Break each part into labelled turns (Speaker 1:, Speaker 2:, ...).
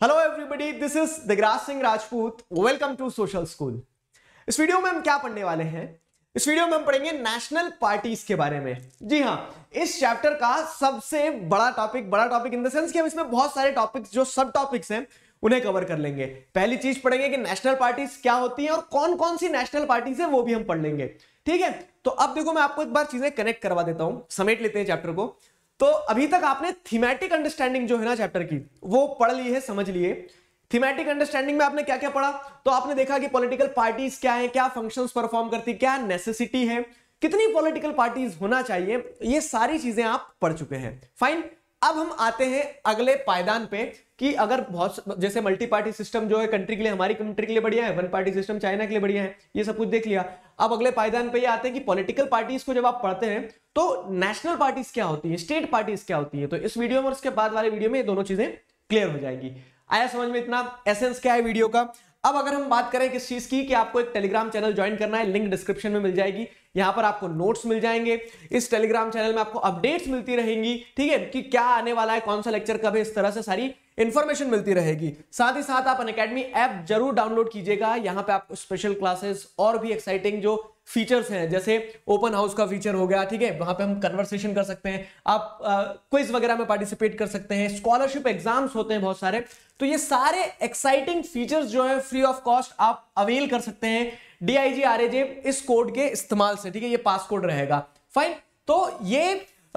Speaker 1: Hello everybody, this is Digraj Singh Rajput. Welcome to social school. इस video में हम क्या पढ़ने वाले हैं? इस वीडियो में हम पढ़ेंगे नेशनल पार्टीज के बारे में। जी हां, इस चैप्टर का सबसे बड़ा टॉपिक इन द सेंस कि हम इसमें बहुत सारे टॉपिक्स जो सब टॉपिक्स हैं उन्हें कवर कर लेंगे। पहली चीज पढ़ेंगे कि नेशनल पार्टीज क्या होती हैं और कौन कौन सी नेशनल पार्टीज है वो भी हम पढ़ लेंगे। ठीक है, तो अब देखो मैं आपको एक बार चीजें कनेक्ट करवा देता हूं, समेट लेते हैं चैप्टर को। तो अभी तक आपने थीमेटिक अंडरस्टैंडिंग जो है ना चैप्टर की वो पढ़ ली है, समझ लिए। थीमेटिक अंडरस्टैंडिंग में आपने क्या क्या पढ़ा? तो आपने देखा कि पॉलिटिकल पार्टीज क्या है, क्या फंक्शंस परफॉर्म करती, क्या नेसेसिटी है, कितनी पॉलिटिकल पार्टीज होना चाहिए, ये सारी चीजें आप पढ़ चुके हैं। फाइन, अब हम आते हैं अगले पायदान पे कि अगर बहुत जैसे मल्टी पार्टी सिस्टम जो है कंट्री के लिए, हमारी कंट्री के लिए बढ़िया है, वन पार्टी सिस्टम चाइना के लिए बढ़िया है, ये सब कुछ देख लिया। अब अगले पायदान पे ये आते हैं कि पॉलिटिकल पार्टीज को जब आप पढ़ते हैं तो नेशनल पार्टीज क्या होती है, स्टेट पार्टीज क्या होती है। तो इस वीडियो में और उसके बाद वाले वीडियो में ये दोनों चीजें क्लियर हो जाएगी। आया समझ में? इतना एसेंस क्या है वीडियो का। अब अगर हम बात करें किस चीज की कि आपको एक टेलीग्राम चैनल ज्वाइन करना है, लिंक डिस्क्रिप्शन में मिल जाएगी। यहां पर आपको नोट्स मिल जाएंगे, इस टेलीग्राम चैनल में आपको अपडेट्स मिलती रहेंगी। ठीक है, कि क्या आने वाला है, कौन सा लेक्चर कब है, इस तरह से सारी इंफॉर्मेशन मिलती रहेगी। साथ ही साथ आप अनअकैडमी ऐप जरूर डाउनलोड कीजिएगा। यहां पे आपको स्पेशल क्लासेस और भी एक्साइटिंग जो फीचर्स हैं, जैसे ओपन हाउस का फीचर हो गया, ठीक है, वहां पे हम कन्वर्सेशन कर सकते हैं, आप क्विज वगैरह में पार्टिसिपेट कर सकते हैं, स्कॉलरशिप एग्जाम्स होते हैं बहुत सारे। तो ये सारे एक्साइटिंग फीचर्स जो है फ्री ऑफ कॉस्ट आप अवेल कर सकते हैं DIGRAJ इस कोड के इस्तेमाल से। ठीक है, ये पास कोड रहेगा। फाइन, तो ये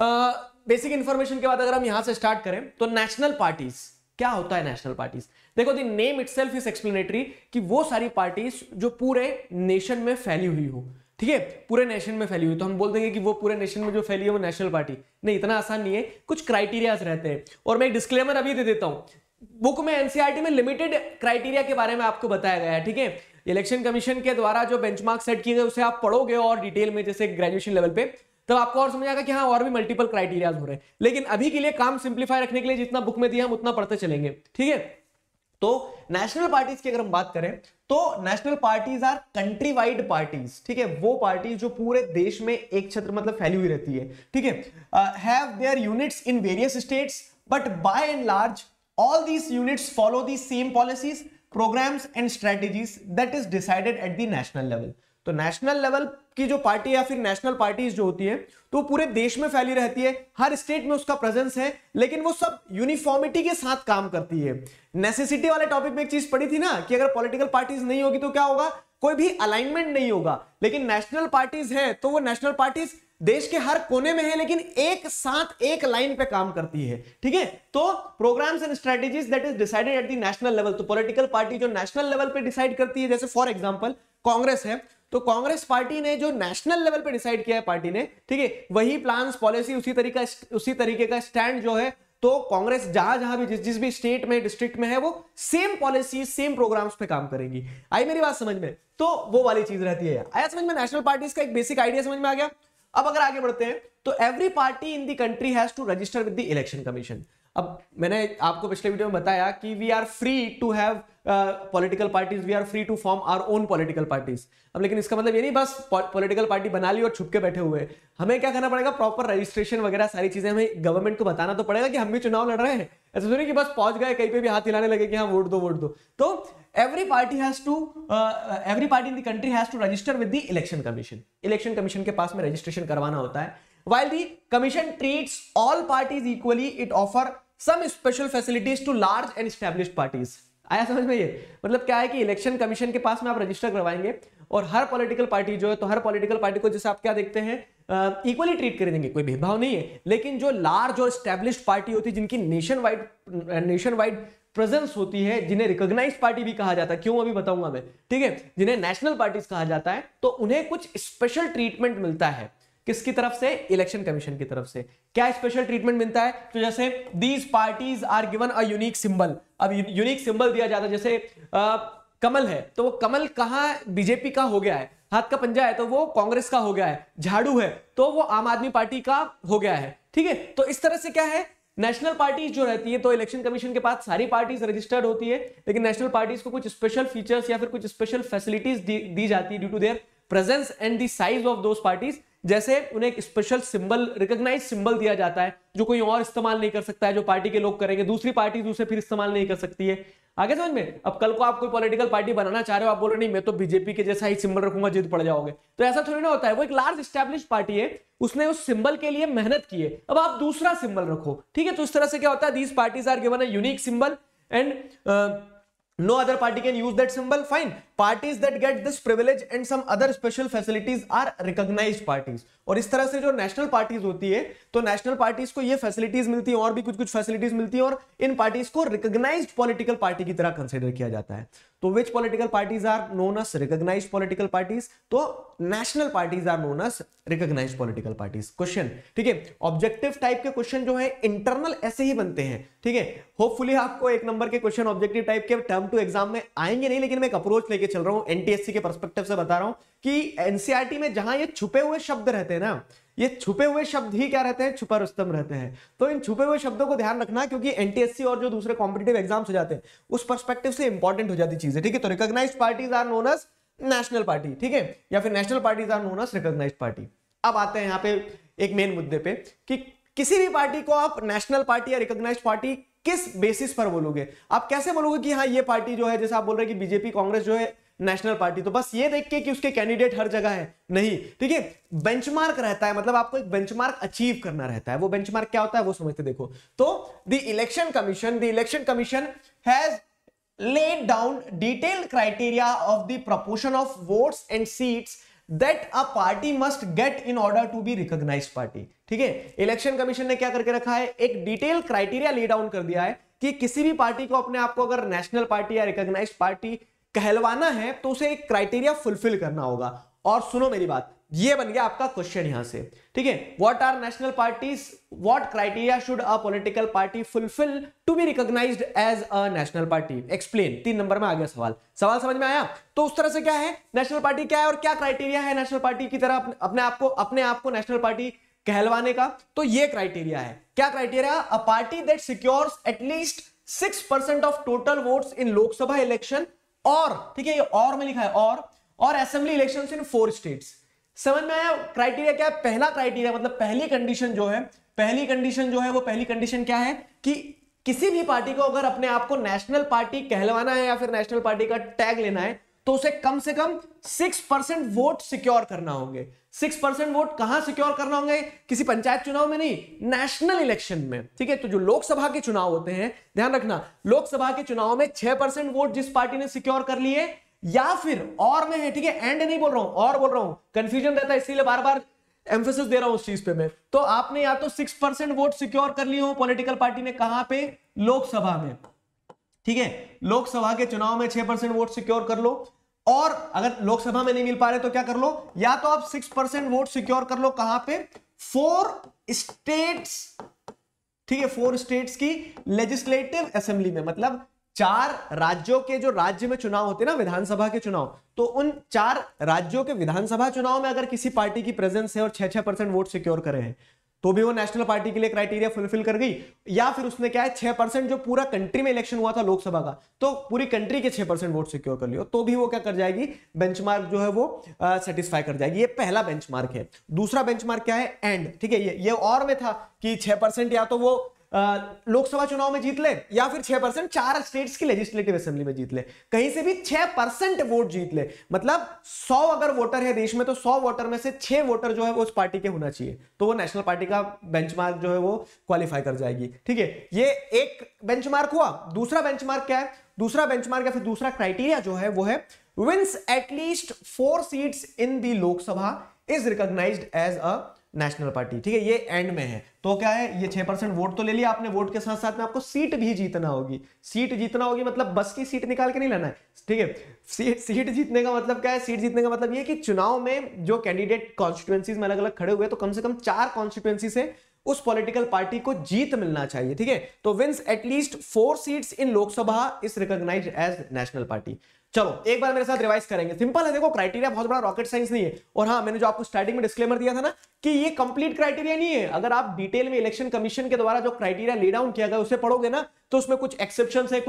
Speaker 1: बेसिक इंफॉर्मेशन के बाद अगर हम यहां से स्टार्ट करें तो नेशनल पार्टीज क्या होता है। नेशनल पार्टीज देखो, the name itself is explanatory कि वो सारी पार्टीज जो पूरे नेशन में फैली हुई हो। ठीक है, पूरे नेशन में फैली हुई, तो हम बोल देंगे कि वो पूरे नेशन में जो फैली है वो नेशनल पार्टी नहीं। इतना आसान नहीं है, कुछ क्राइटेरियाज रहते हैं। और मैं एक डिस्क्लेमर अभी दे देता हूं, बुक में NCERT में लिमिटेड क्राइटेरिया के बारे में आपको बताया गया है। ठीक है, इलेक्शन कमीशन के द्वारा जो बेंचमार्क सेट किए गए उसे आप पढ़ोगे और डिटेल में, जैसे ग्रेजुएशन लेवल पे, तब आपको और समझ आएगा कि हाँ और भी मल्टीपल क्राइटेरियाज हो रहे हैं। लेकिन अभी के लिए काम सिंप्लीफाई रखने के लिए जितना बुक में दिया हम उतना पढ़ते चलेंगे। ठीक है, तो नेशनल पार्टीज की अगर हम बात करें तो national parties are country wide parties. ठीक है, वो पार्टीज जो पूरे देश में एक छत्र मतलब फैली हुई रहती है। ठीक है, have their units in various states but by and large all these units follow the same policies, programs and strategies that is decided at the national level। तो नेशनल लेवल की जो पार्टी या फिर नेशनल पार्टीज जो होती है तो पूरे देश में फैली रहती है, हर स्टेट में उसका प्रेजेंस है, लेकिन वो सब यूनिफॉर्मिटी के साथ काम करती है। नेसेसिटी वाले टॉपिक में एक चीज पढ़ी थी ना कि अगर पॉलिटिकल पार्टीज नहीं होगी तो क्या होगा, कोई भी अलाइनमेंट नहीं होगा। लेकिन नेशनल पार्टीज है तो वो नेशनल पार्टीज देश के हर कोने में है, लेकिन एक साथ एक लाइन पे काम करती है। ठीक है, तो programmes and strategies that is decided at the national level. तो पॉलिटिकल पार्टी जो नेशनल लेवल पे डिसाइड करती है, जैसे फॉर एग्जांपल कांग्रेस है, तो कांग्रेस पार्टी ने जो नेशनल लेवल पे डिसाइड किया है पार्टी ने, ठीक है, वही प्लान्स, पॉलिसी, उसी तरीके का स्टैंड जो है, तो कांग्रेस जहां जहां भी जिस भी स्टेट में, डिस्ट्रिक्ट में है, वो सेम पॉलिसी, सेम प्रोग्राम्स पे काम करेंगी। आई मेरी बात समझ में? तो वो वाली चीज रहती है। आया समझ में? नेशनल पार्टीज का एक बेसिक आइडिया समझ में आ गया। अब अगर आगे बढ़ते हैं तो every party in the country has to register with the election commission. अब मैंने आपको पिछले वीडियो में बताया कि we are free to have political parties, we are free to form our own political parties. अब लेकिन इसका मतलब ये नहीं बस पॉलिटिकल पार्टी बना ली और छुप के बैठे हुए। हमें क्या करना पड़ेगा, प्रॉपर रजिस्ट्रेशन वगैरह सारी चीजें हमें गवर्नमेंट को बताना तो पड़ेगा कि हम भी चुनाव लड़ रहे हैं। ऐसा तो नहीं कि बस पहुंच गए कहीं पे भी हाथ हिलाने लगे कि हाँ वोट दो वोट दो। तो every party in the country has to register with the election commission। Election commission के पास में रजिस्ट्रेशन करवाना होता है। While the commission treats all parties equally, it offer some special facilities to large and established parties। आया समझ में? ये मतलब क्या है कि इलेक्शन कमीशन के पास में आप रजिस्टर करवाएंगे और हर पॉलिटिकल पार्टी जो है, तो हर पॉलिटिकल पार्टी को जैसे आप क्या देखते हैं, इक्वली ट्रीट कर देंगे, कोई भेदभाव नहीं है। लेकिन जो लार्ज और एस्टेब्लिश्ड पार्टी होती है, जिनकी नेशन वाइड प्रेजेंस होती है, जिन्हें रिकॉग्नाइज्ड पार्टी भी कहा जाता है, क्यों अभी बताऊंगा मैं, ठीक है, जिन्हें नेशनल पार्टीज कहा जाता है, तो उन्हें कुछ स्पेशल ट्रीटमेंट मिलता है। किसकी तरफ से? इलेक्शन कमीशन की तरफ से। क्या स्पेशल ट्रीटमेंट मिलता है? तो जैसे these parties are given a unique symbol. अब यूनिक सिंबल दिया जाता है, जैसे कमल है तो वो कमल कहां बीजेपी का हो गया है, हाथ का पंजा है तो वो कांग्रेस का हो गया है, झाड़ू है तो वो आम आदमी पार्टी का हो गया है। ठीक है, तो इस तरह से क्या है, नेशनल पार्टीज जो रहती है तो इलेक्शन कमीशन के पास सारी पार्टीज रजिस्टर्ड होती है, लेकिन नेशनल पार्टीज को कुछ स्पेशल फीचर्स या फिर कुछ स्पेशल फैसिलिटीज दी जाती है due to their presence and the size of those parties. जैसे उन्हें एक स्पेशल सिंबल, रिकॉग्नाइज सिंबल दिया जाता है जो कोई और इस्तेमाल नहीं कर सकता है, जो पार्टी के लोग करेंगे, दूसरी पार्टी उसे फिर इस्तेमाल नहीं कर सकती है। आगे समझ में? अब कल को आप कोई पॉलिटिकल पार्टी बनाना चाह रहे हो, आप बोल रहे नहीं मैं तो बीजेपी के जैसा ही सिंबल रखूंगा, जिद पड़ जाओगे, तो ऐसा थोड़ी ना होता है। वो एक लार्ज एस्टैब्लिश पार्टी है, उसने उस सिंबल के लिए मेहनत की है, अब आप दूसरा सिंबल रखो, ठीक है। तो इस तरह से क्या होता है, these parties are given a unique symbol and no other party can use that symbol. Fine. Parties that get this privilege and some other special facilities are recognized parties. और इस तरह से जो नेशनल पार्टीज होती है, तो national parties को ये फैसिलिटीज मिलती है और भी कुछ कुछ फैसिलिटीज मिलती है, और इन पार्टीज को रिकॉग्नाइज्ड पॉलिटिकल पार्टी की तरह कंसीडर किया जाता है। तो which political parties are known as recognised political parties? तो national parties are known as recognised political parties. Question, ठीक है, ऑब्जेक्टिव टाइप के क्वेश्चन जो है इंटरनल ऐसे ही बनते हैं, ठीक है। होपफुली आपको एक नंबर के क्वेश्चन ऑब्जेक्टिव टाइप के टर्म टू एग्जाम में आएंगे नहीं, लेकिन मैं एक अप्रोच लेके चल रहा हूं, एनटीएससी के पर्सपेक्टिव से बता रहा हूं कि एनसीईआरटी में जहां ये छुपे हुए शब्द रहते हैं ना, ये छुपे हुए शब्द ही क्या रहते हैं, छुपा रुस्तम रहते हैं। तो इन छुपे हुए शब्दों को ध्यान रखना, क्योंकि एनटीएससी और जो दूसरे कॉम्पिटिटिव एग्जाम्स हो जाते हैं उस पर्सपेक्टिव से इंपॉर्टेंट हो जाती चीजें, ठीक है। तो recognised parties are known as national party, ठीक है, या फिर national parties are known as recognised party. अब आते हैं यहाँ पे एक मेन मुद्दे पे कि किसी भी पार्टी को आप नेशनल पार्टी या रिकॉग्नाइज्ड पार्टी किस बेसिस पर बोलोगे? आप कैसे बोलोगे कि हाँ ये पार्टी जो है, जैसे आप बोल रहे हैं कि बीजेपी कांग्रेस जो है नेशनल पार्टी, तो बस ये देख के कि उसके कैंडिडेट हर जगह है? नहीं, ठीक है। बेंचमार्क रहता है, मतलब आपको एक बेंचमार्क अचीव करना रहता है। वो बेंचमार्क क्या होता है वो समझते देखो। तो the election commission has laid down detailed criteria of the proportion of votes and seats that a party must get in order to be recognized party, ठीक है। इलेक्शन कमीशन ने क्या करके रखा है, एक डिटेल क्राइटेरिया ले डाउन कर दिया है कि किसी भी पार्टी को अपने आप को अगर नेशनल पार्टी या रिकॉग्नाइज्ड पार्टी कहलवाना है तो उसे एक क्राइटेरिया फुलफिल करना होगा। और सुनो मेरी बात, ये बन गया आपका क्वेश्चन यहां से, ठीक है। What are national parties, what criteria should a political party fulfil to be recognised as a national party? Explain. 3 number में आ गया सवाल समझ में आया? तो उस तरह से क्या है नेशनल पार्टी क्या है और क्या क्राइटेरिया है नेशनल पार्टी की तरह अपने आप को नेशनल पार्टी कहलवाने का? तो ये क्राइटेरिया है। क्या criteria? A party that secures at least 6% of total votes in Lok Sabha election, और ठीक है, ये और में लिखा है, और असेंबली इलेक्शंस इन 4 स्टेट्स। समझ में आया? क्राइटेरिया क्या है? पहला क्राइटेरिया मतलब पहली कंडीशन जो है वो पहली कंडीशन क्या है कि किसी भी पार्टी को अगर अपने आप को नेशनल पार्टी कहलवाना है या फिर नेशनल पार्टी का टैग लेना है तो उसे कम से कम 6% वोट सिक्योर करना होंगे। 6% वोट कहां सिक्योर करना होंगे? किसी पंचायत चुनाव में नहीं, नेशनल इलेक्शन में, ठीक है। तो जो लोकसभा के चुनाव होते हैं, ध्यान रखना, लोकसभा के चुनाव में 6% वोट जिस पार्टी ने सिक्योर कर लिए, या फिर और में है, ठीक है, एंड नहीं बोल रहा हूं, और बोल रहा हूं, कंफ्यूजन रहता है इसलिए बार बार एम्फेसिस दे रहा हूं उस चीज पे मैं। तो आपने या तो 6% वोट सिक्योर कर लिए हो पॉलिटिकल पार्टी ने, कहां पे? लोकसभा में, ठीक है। लोकसभा के चुनाव में 6% वोट सिक्योर कर लो, और अगर लोकसभा में नहीं मिल पा रहे तो क्या कर लो, या तो आप 6% वोट सिक्योर कर लो, कहां पे? 4 स्टेट्स, ठीक है, 4 स्टेट्स की लेजिस्लेटिव असेंबली में, मतलब 4 राज्यों के जो राज्य में चुनाव होते हैं ना, विधानसभा के चुनाव, तो उन 4 राज्यों के विधानसभा चुनाव में अगर किसी पार्टी की प्रेजेंस है और 6% वोट सिक्योर करे हैं तो भी वो नेशनल पार्टी के लिए क्राइटेरिया फुलफिल कर गई। या फिर उसने क्या है, 6% जो पूरा कंट्री में इलेक्शन हुआ था लोकसभा का, तो पूरी कंट्री के 6% वोट सिक्योर कर लियो, तो भी वो क्या कर जाएगी, बेंचमार्क जो है वो सेटिस्फाई कर जाएगी। ये पहला बेंचमार्क है। दूसरा बेंचमार्क क्या है? एंड, ठीक है। ये और में था कि 6% या तो वो लोकसभा चुनाव में जीत ले, या फिर 6% 4 स्टेट्स की लेजिस्लेटिव असेंबली में जीत ले, कहीं से भी 6% वोट जीत ले। मतलब 100 अगर वोटर है देश में तो 100 वोटर में से 6 वोटर जो है वो उस पार्टी के होना चाहिए, तो वो नेशनल पार्टी का बेंचमार्क जो है वो क्वालिफाई कर जाएगी, ठीक है। ये एक बेंचमार्क हुआ। दूसरा बेंचमार्क क्या है? दूसरा बेंचमार्क या फिर दूसरा क्राइटेरिया जो है वो है wins at least 4 seats in the Lok Sabha is recognised as a national party, ठीक है। ये एंड में है। तो क्या है, ये 6% वोट तो ले लिया आपने, वोट के साथ साथ में आपको सीट भी जीतना होगी। सीट जीतना होगी मतलब बस की सीट निकाल के नहीं लाना है, ठीक है। सीट जीतने का मतलब क्या है? सीट जीतने का मतलब ये कि चुनाव में जो कैंडिडेट कॉन्स्टिट्यूएंसीज में अलग अलग खड़े हुए, तो कम से कम 4 कॉन्स्टिट्यूएंसी से उस पॉलिटिकल पार्टी को जीत मिलना चाहिए, ठीक है। तो wins at least 4 seats in Lok Sabha is recognised as national party. चलो एक बार मेरे साथ रिवाइज करेंगे। सिंपल है, देखो क्राइटेरिया बहुत बड़ा रॉकेट साइंस नहीं है। और हाँ, मैंने जो आपको स्टार्टिंग में डिस्क्लेमर दिया था ना कि ये कंप्लीट क्राइटेरिया नहीं है। अगर आप डिटेल में इलेक्शन कमीशन के द्वारा जो क्राइटेरिया ले डाउन किया गया उसे पढ़ोगे ना, तो उसमें कुछ एक्सेप्शंस है, कुछ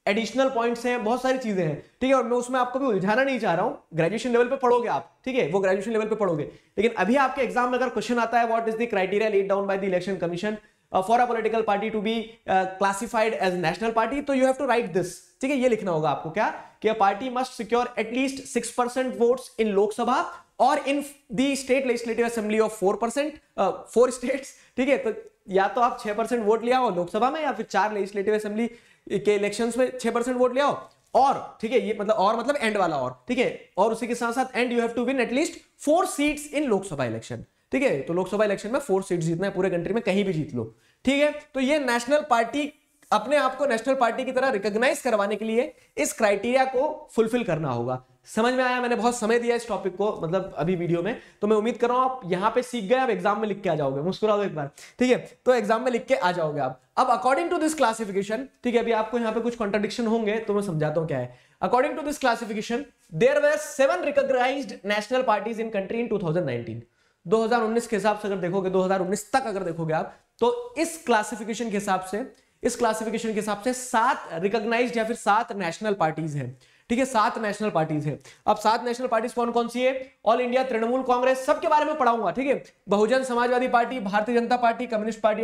Speaker 1: एडिशनल पॉइंट्स हैं, बहुत सारी चीजें हैं, ठीक है। और मैं उसमें आपको भी उलझाना नहीं चाह रहा हूं, ग्रेजुएशन लेवल पे पढ़ोगे आप, ठीक है, वो ग्रेजुएशन लेवल पे पढ़ोगे। लेकिन अभी आपके एग्जाम में अगर क्वेश्चन आता है what is the criteria laid down by the election commission for a political party to be classified as national party, तो you have to right this, ठीक है। ये लिखना होगा आपको क्या, कि a party must secure at least 6% votes in Lok Sabha और इन the state legislative assembly of 4%, 4 states, ठीक है। तो या तो आप 6% वोट लिया हो लोकसभा में, या फिर 4 लेजिस्लेटिव असेंबली के इलेक्शंस में 6% वोट लिया हो, और ठीक है, ये मतलब और मतलब एंड वाला, और ठीक है, और उसी के साथ साथ and you have to win at least 4 seats in Lok Sabha election, ठीक है। तो लोकसभा इलेक्शन में 4 सीट्स जीतना है, पूरे कंट्री में कहीं भी जीत लो, ठीक है। तो ये नेशनल पार्टी, अपने आप को नेशनल पार्टी की तरह रिकॉग्नाइज करवाने के लिए इस क्राइटेरिया को फुलफिल करना होगा। समझ में आया? मैंने बहुत समय दिया इस टॉपिक को, मतलब अभी वीडियो में, तो मैं उम्मीद कर रहा हूं आप यहां पे सीख गए, अब एग्जाम में लिख के आ जाओगे, मुस्कुरा दो एक बार, ठीक है। तो एग्जाम में लिख के आ जाओगे आप। अब अकॉर्डिंग टू दिस क्लासिफिकेशन, ठीक है, अभी आपको यहां पे कुछ कॉन्ट्रडिक्शन होंगे तो मैं समझाता हूं क्या है। According to this classification there were 7 recognised national parties in country in 2019। 2019 के हिसाब से अगर देखोगे, 2019 तक अगर देखोगे आप, तो इस क्लासिफिकेशन के हिसाब से 7 रिकॉग्नाइज्ड या फिर 7 नेशनल पार्टीज हैं, ठीक है। 7 नेशनल पार्टीज हैं। अब 7 नेशनल पार्टीज कौन कौन सी है? ऑल इंडिया तृणमूल कांग्रेस, सबके बारे में पढ़ाऊंगा, ठीक है। Bahujan Samajwadi Party, Bharatiya Janata Party, Communist party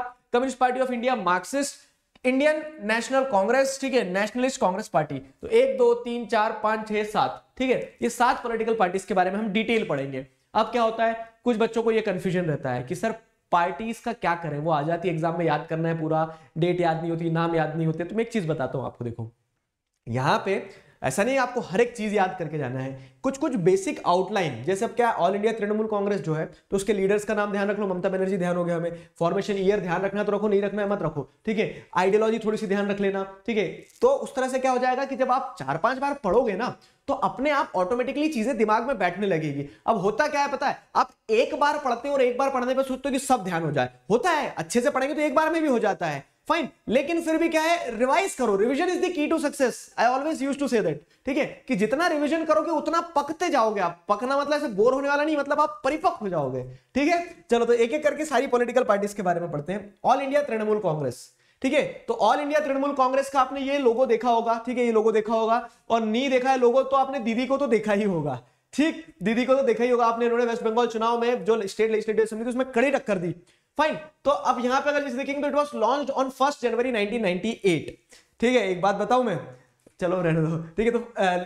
Speaker 1: of India, Marxist, Indian National Congress, ठीक है, नेशनलिस्ट कांग्रेस पार्टी। तो 1 2 3 4 5 6 7, ठीक है, ये 7 पॉलिटिकल पार्टीज के बारे में हम डिटेल पढ़ेंगे। अब क्या होता है, कुछ बच्चों को ये कंफ्यूजन रहता है कि सर पार्टीज का क्या करें, वो आ जाती है एग्जाम में, याद करना है पूरा, डेट याद नहीं होती, नाम याद नहीं होते। तो मैं एक चीज बताता हूं आपको, देखो यहां पे ऐसा नहीं आपको हर एक चीज याद करके जाना है, कुछ कुछ बेसिक आउटलाइन, जैसे अब क्या, ऑल इंडिया तृणमूल कांग्रेस जो है, तो उसके लीडर्स का नाम ध्यान रख लो, ममता बनर्जी ध्यान हो गया हमें, फॉर्मेशन ईयर ध्यान रखना तो रखो, नहीं रखना है मत रखो, ठीक है। आइडियोलॉजी थोड़ी सी ध्यान रख लेना, ठीक है। तो उस तरह से क्या हो जाएगा कि जब आप 4-5 बार पढ़ोगे ना, तो अपने आप ऑटोमेटिकली चीजें दिमाग में बैठने लगेगी। अब होता क्या है पता है, आप एक बार पढ़ते हो और एक बार पढ़ने पर सोचते हो कि सब ध्यान हो जाए, होता है, अच्छे से पढ़ेंगे तो एक बार में भी हो जाता है, फाइन। लेकिन फिर भी क्या है, रिवाइज करो, revision is the key to success, I always used to say that, ठीक है, कि जितना रिवीजन करोगे उतना पकते जाओगे आप। पकना मतलब ऐसे बोर होने वाला नहीं, मतलब आप परिपक्व हो जाओगे, ठीक है। चलो तो एक एक करके सारी पॉलिटिकल पार्टीज के बारे में पढ़ते हैं। ऑल इंडिया तृणमूल कांग्रेस, ठीक है, तो ऑल इंडिया तृणमूल कांग्रेस का आपने ये लोगो देखा होगा, ठीक है, ये लोगो देखा होगा, और नहीं देखा है लोगो तो आपने दीदी को तो देखा ही होगा, ठीक, दीदी को तो देखा ही होगा आपने, इन्होंने वेस्ट बंगाल चुनाव में जो स्टेट लेजिस्लेटिव असेंबली थी उसमें कड़ी टक्कर दी, फाइन। तो अब यहां पे अगर जैसे देखेंगे तो it was launched on 1 January 1998, ठीक है। एक बात बताऊं मैं, चलो रहने दो, ठीक है।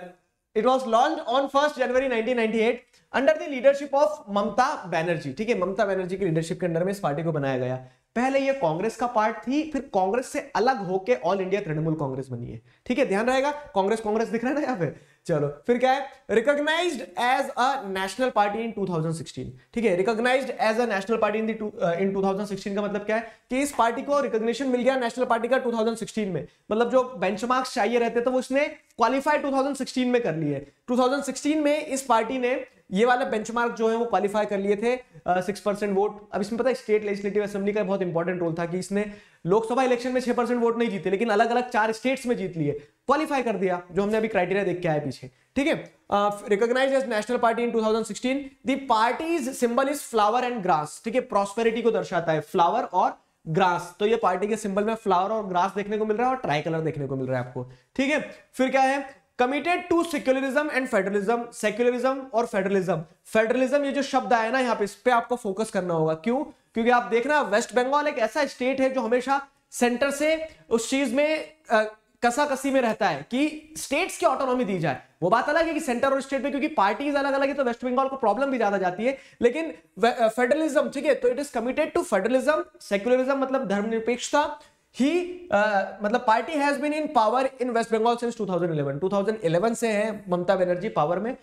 Speaker 1: तो it was launched on 1 January 1998 under the leadership of Mamata Banerjee, ठीक है, ममता बनर्जी की लीडरशिप के अंडर में इस पार्टी को बनाया गया। पहले ये कांग्रेस का पार्ट थी, फिर कांग्रेस से अलग होके ऑल इंडिया तृणमूल कांग्रेस बनी है, ठीक है, ध्यान रहेगा, कांग्रेस कांग्रेस दिख रहा है ना यहाँ पे। चलो फिर क्या है, recognised as a national party in 2016, ठीक है, recognised as a national party in 2016 का मतलब क्या है कि इस पार्टी को रिकॉग्निशन मिल गया नेशनल पार्टी का 2016 में, मतलब जो बेंचमार्क्स चाहिए रहते थे वो इसने क्वालिफाई 2016 में कर लिए। 2016 में इस पार्टी ने ये वाले बेंचमार्क जो है वो क्वालिफाई कर लिए थे, 6% वोट। अब इसमें पता है स्टेट लेजिस्लेटिव असेंबली का बहुत इंपॉर्टेंट रोल था कि इसने लोकसभा इलेक्शन में 6% वोट नहीं जीते, लेकिन अलग अलग 4 स्टेट्स में जीत लिए, क्वालिफाई कर दिया, जो हमने अभी क्राइटेरिया देख के आए पीछे, ठीक है। Recognised as national party in 2016, the party's symbol is flower and grass, ठीक है, प्रॉस्पेरिटी को दर्शाता है फ्लावर और ग्रास। तो ये पार्टी के सिंबल में फ्लावर और ग्रास देखने को मिल रहा है और ट्राई कलर देखने को मिल रहा है आपको, ठीक है। फिर क्या है, committed to secularism and federalism, secularism और फेडरलिज्म। फेडरलिज्म ये जो शब्द आया ना यहाँ पे, इस पे आपको फोकस करना होगा, क्यों? क्योंकि आप देखना वेस्ट बंगाल एक ऐसा स्टेट है जो हमेशा सेंटर से उस चीज में कसाकसी में रहता है कि स्टेट्स की ऑटोनॉमी दी जाए। वो बात अलग है कि सेंटर और स्टेट में क्योंकि पार्टीज अलग अलग है तो वेस्ट बंगाल को प्रॉब्लम भी ज्यादा जाती है, लेकिन फेडरलिज्म, ठीक है, तो it is committed to federalism. Secularism मतलब धर्मनिरपेक्षता। ही मतलब party has been in power in West Bengal since 2011। 2011 से है ममता बनर्जी पावर में,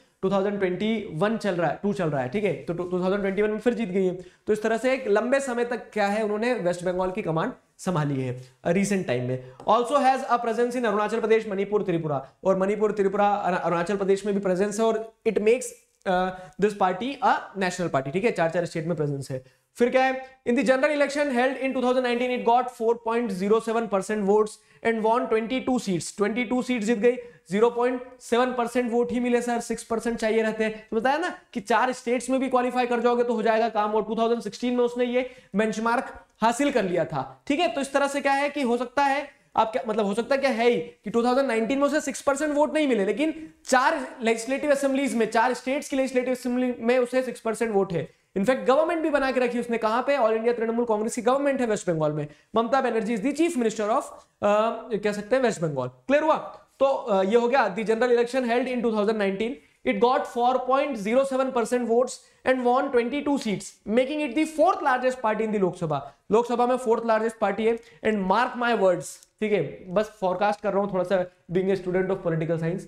Speaker 1: 2021 चल रहा है, 2 चल रहा है, ठीक है, तो 2021 में फिर जीत गई है। तो इस तरह से एक लंबे समय तक क्या है, उन्होंने वेस्ट बंगाल की कमांड संभाली है रिसेंट टाइम में। Also has a presence in Arunachal Pradesh, Manipur, Tripura, और मणिपुर, त्रिपुरा, अरुणाचल प्रदेश में भी प्रेजेंस है, और it makes this party a national party, ठीक है, 4 स्टेट में प्रेजेंस है। फिर क्या है, in the general election held in 2019 it got 4.07% votes and won 22 seats. 22 seat जीत गई, 0.7% वोट ही मिले सर, 6% चाहिए रहते हैं। तो बताया ना कि 4 स्टेट्स में भी क्वालिफाई कर जाओगे तो हो जाएगा काम, और 2016 में उसने ये बेंचमार्क हासिल कर लिया था, ठीक है। तो इस तरह से क्या है कि हो सकता है आप क्या मतलब हो सकता है क्या है ही कि 2019 में उसे 6% वोट नहीं मिले, लेकिन 4 लेजिस्लेटिव असेंबलीज में, 4 स्टेट्स की लेजिस्लेटिव असेंबली में उसे 6% वोट है। इनफैक्ट गवर्नमेंट भी बना के रखी उसने, कहां पे? ऑल इंडिया तृणमूल कांग्रेस की गवर्नमेंट है वेस्ट बंगाल में। Mamata Banerjee is the chief minister of कह सकते हैं वेस्ट बंगाल। क्लियर हुआ? तो ये हो गया the general election held in 2019। It got 4.07% votes and won 22 seats, making it the 4th largest party in the Lok Sabha. Lok Sabha में 4th largest party है। And mark my words, ठीक है, बस forecast कर रहा हूं थोड़ा सा, being a student of political science,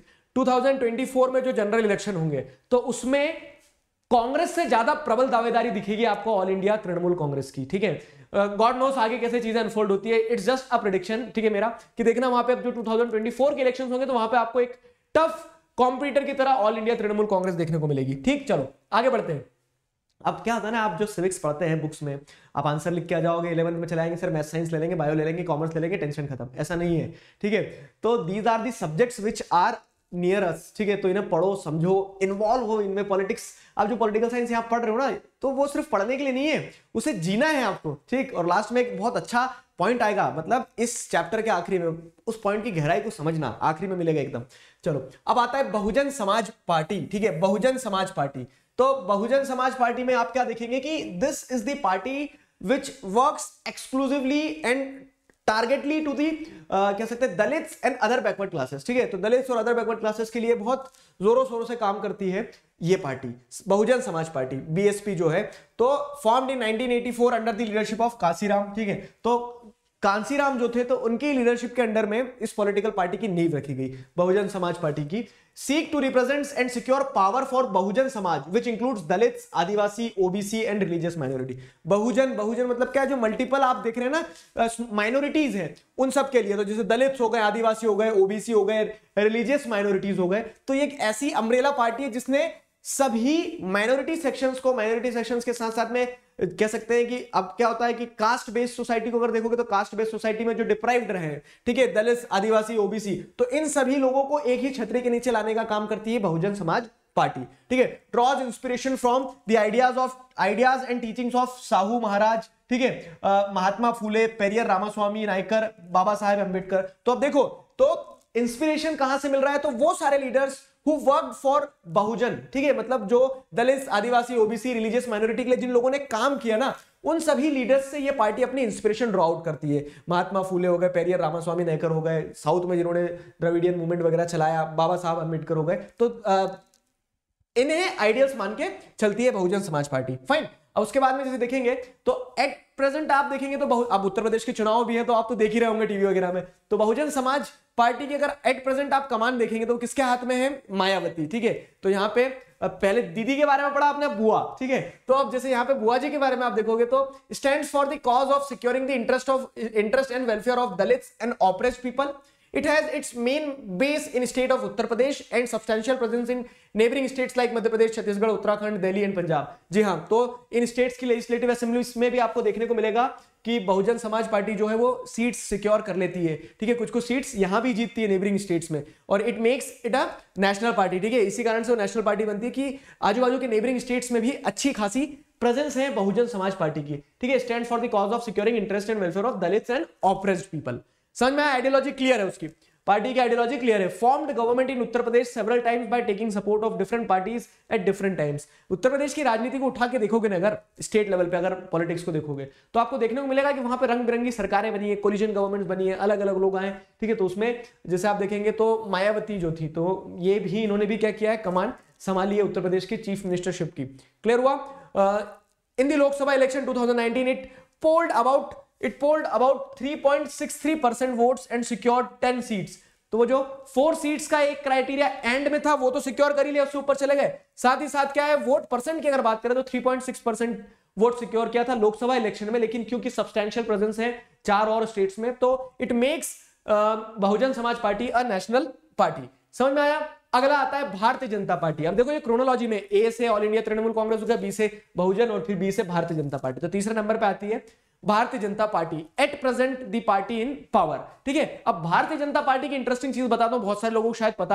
Speaker 1: 2024 में जो जनरल इलेक्शन होंगे तो उसमें कांग्रेस से ज्यादा प्रबल दावेदारी दिखेगी आपको ऑल इंडिया तृणमूल कांग्रेस की। ठीक है, गॉड नोस आगे कैसे चीजें अनफोल्ड होती है, इट्स जस्ट अ प्रेडिक्शन, ठीक है मेरा, कि देखना वहां पे अब जो 2024 के इलेक्शन होंगे तो वहां पे आपको एक टफ कॉम्पिटिटर की तरह ऑल इंडिया तृणमूल कांग्रेस देखने को मिलेगी। ठीक, चलो आगे बढ़ते हैं। अब क्या होता है ना, आप जो सिविक्स पढ़ते हैं बुक्स में, आप आंसर लिख के आ जाओगे, 11th में चलाएंगे सर मैथ साइंस ले लेंगे, बायो ले लेंगे, कॉमर्स ले लेंगे, टेंशन खत्म, ऐसा नहीं है। ठीक है, तो these are the subjects which are near us. ठीक है, तो इन्हें पढ़ो, समझो, इन्वॉल्व हो इनमें। पॉलिटिक्स, आप जो पॉलिटिकल साइंस यहाँ पढ़ रहे हो ना, तो वो सिर्फ पढ़ने के लिए नहीं है, उसे जीना है आपको। ठीक, और लास्ट में एक बहुत अच्छा पॉइंट आएगा, मतलब इस चैप्टर के आखिरी में, उस पॉइंट की गहराई को समझना आखिरी में मिलेगा एकदम। चलो, अब आता है बहुजन समाज पार्टी। ठीक है, बहुजन समाज पार्टी। तो बहुजन समाज पार्टी में आप क्या देखेंगे कि this is the party which works exclusively and targetly to the कह सकते हैं Dalits and other backward classes. ठीक है, तो दलित्स और अदर बैकवर्ड क्लासेस के लिए बहुत जोरों शोरों से काम करती है ये पार्टी, बहुजन समाज पार्टी, बीएसपी जो है। तो formed in 1984 under the leadership of Kanshiram. ठीक है, तो कांसीराम जो थे तो उनकी लीडरशिप के अंडर में इस पॉलिटिकल पार्टी की नींव रखी गई, बहुजन समाज पार्टी की। Seek to represent and secure power for Bahujan Samaj which includes Dalits, Adivasi, OBC and religious minority. Bahujan, Bahujan मतलब क्या, जो मल्टीपल आप देख रहे हैं ना माइनॉरिटीज हैं, उन सब के लिए। तो जैसे दलित्स हो गए, आदिवासी हो गए, ओबीसी हो गए, रिलीजियस माइनॉरिटीज हो गए। तो ये एक ऐसी अम्ब्रेला पार्टी है जिसने सभी माइनॉरिटी सेक्शंस को, माइनॉरिटी सेक्शंस के साथ साथ में कह सकते हैं कि अब क्या होता है कि कास्ट बेस्ड सोसाइटी को अगर देखोगे तो कास्ट बेस्ड सोसाइटी में जो डिप्राइव्ड रहे हैं, ठीक है, दलित, आदिवासी, ओबीसी, तो इन सभी लोगों को एक ही छतरी के नीचे लाने का काम करती है बहुजन समाज पार्टी। ठीक है, draws inspiration from the ideas and teachings of Sahu Maharaj, ठीक है, महात्मा फूले, पेरियर रामास्वामी नायकर, बाबा साहेब अंबेडकर। तो अब देखो, तो इंस्पिरेशन कहां से मिल रहा है, तो वो सारे leaders who worked for Bahujan, ठीक है, मतलब जो Dalit, Adivasi, OBC, religious minority के लिए जिन लोगों ने काम किया ना, उन सभी लीडर्स से ये पार्टी अपनी इंस्पिरेशन ड्रॉ आउट करती है। महात्मा फूले हो गए, पेरियर रामास्वामी नायकर हो गए, साउथ में जिन्होंने द्रविडियन मूवमेंट वगैरह चलाया, बाबा साहब अंबेडकर हो गए, तो इन्हें आइडियल्स मान के चलती है बहुजन समाज पार्टी। फाइन, अब उसके बाद में जैसे देखेंगे तो एट प्रेजेंट आप देखेंगे तो अब उत्तर प्रदेश के चुनाव भी है तो आप तो देख ही रहे होंगे टीवी वगैरह में। तो बहुजन समाज पार्टी की अगर एट प्रेजेंट आप कमान देखेंगे तो किसके हाथ में है? मायावती। ठीक है, तो यहाँ पे पहले दीदी के बारे में पढ़ा आपने, बुआ। ठीक है, तो अब जैसे यहाँ पे बुआ जी के बारे में आप देखोगे तो stands for the cause of securing the interest and welfare of Dalits and oppressed people. It has its main base in state of Uttar Pradesh and substantial presence in neighboring states like Madhya Pradesh, Chhattisgarh, Uttarakhand, Delhi and Punjab. जी हाँ, तो इन states की legislative assemblies में भी आपको देखने को मिलेगा कि बहुजन समाज पार्टी जो है वो सीट्स सिक्योर कर लेती है. ठीक है, कुछ कुछ सीट्स यहां भी जीतती है नेबरिंग स्टेट्स में, और it makes it a national party. ठीक है, इसी कारण से वो नेशनल पार्टी बनती है कि आजू बाजू के नेबरिंग स्टेट्स में भी अच्छी खासी प्रेजेंस है बहुजन समाज पार्टी की. ठीक है, stand for the cause of securing interest and welfare of Dalits and oppressed people. समझ में आया? आइडियोलॉजी क्लियर है उसकी, पार्टी की आइडियोलॉजी क्लियर है. Formed government in Uttar Pradesh several times by taking support of different parties at different times. Uttar Pradesh की राजनीति को उठा के देखोगे ना, अगर स्टेट लेवल पे अगर पॉलिटिक्स को देखोगे तो आपको देखने को मिलेगा कि वहां पे रंग बिरंगी सरकारें बनी है, कोलिजन गवर्नमेंट बनी है, अलग अलग लोग आए. ठीक है, तो उसमें जैसे आप देखेंगे तो मायावती जो थी, तो ये भी इन्होंने भी क्या किया है, कमान संभाली है उत्तर प्रदेश की चीफ मिनिस्टरशिप की. क्लियर हुआ? In the Lok Sabha election 2019 it polled about 3.63% votes and secured 10 seats. तो वो जो 4 सीट्स का एक क्राइटेरिया एंड में था वो तो सिक्योर कर ही लिया, उससे ऊपर चले गए. साथ ही साथ क्या है, वोट परसेंट की अगर बात करें तो 3.6% वोट सिक्योर किया था लोकसभा इलेक्शन में. लेकिन क्योंकि सब्सटैंशियल प्रेजेंस है 4 और स्टेट्स में, तो it makes Bahujan Samaj party a national party. समझ में आया? अगला आता है भारतीय जनता पार्टी. अब देखो ये क्रोनोलॉजी में ए से ऑल इंडिया तृणमूल कांग्रेस हो गया, बी से बहुजन और फिर बी से भारतीय जनता पार्टी. तो तीसरे नंबर पे आती है Bharatiya Janata Party. At present the party in power. ठीक है, अब भारतीय जनता पार्टी की इंटरेस्टिंग चीज बताता हूं, बहुत सारे लोगों को शायद पता ना हो.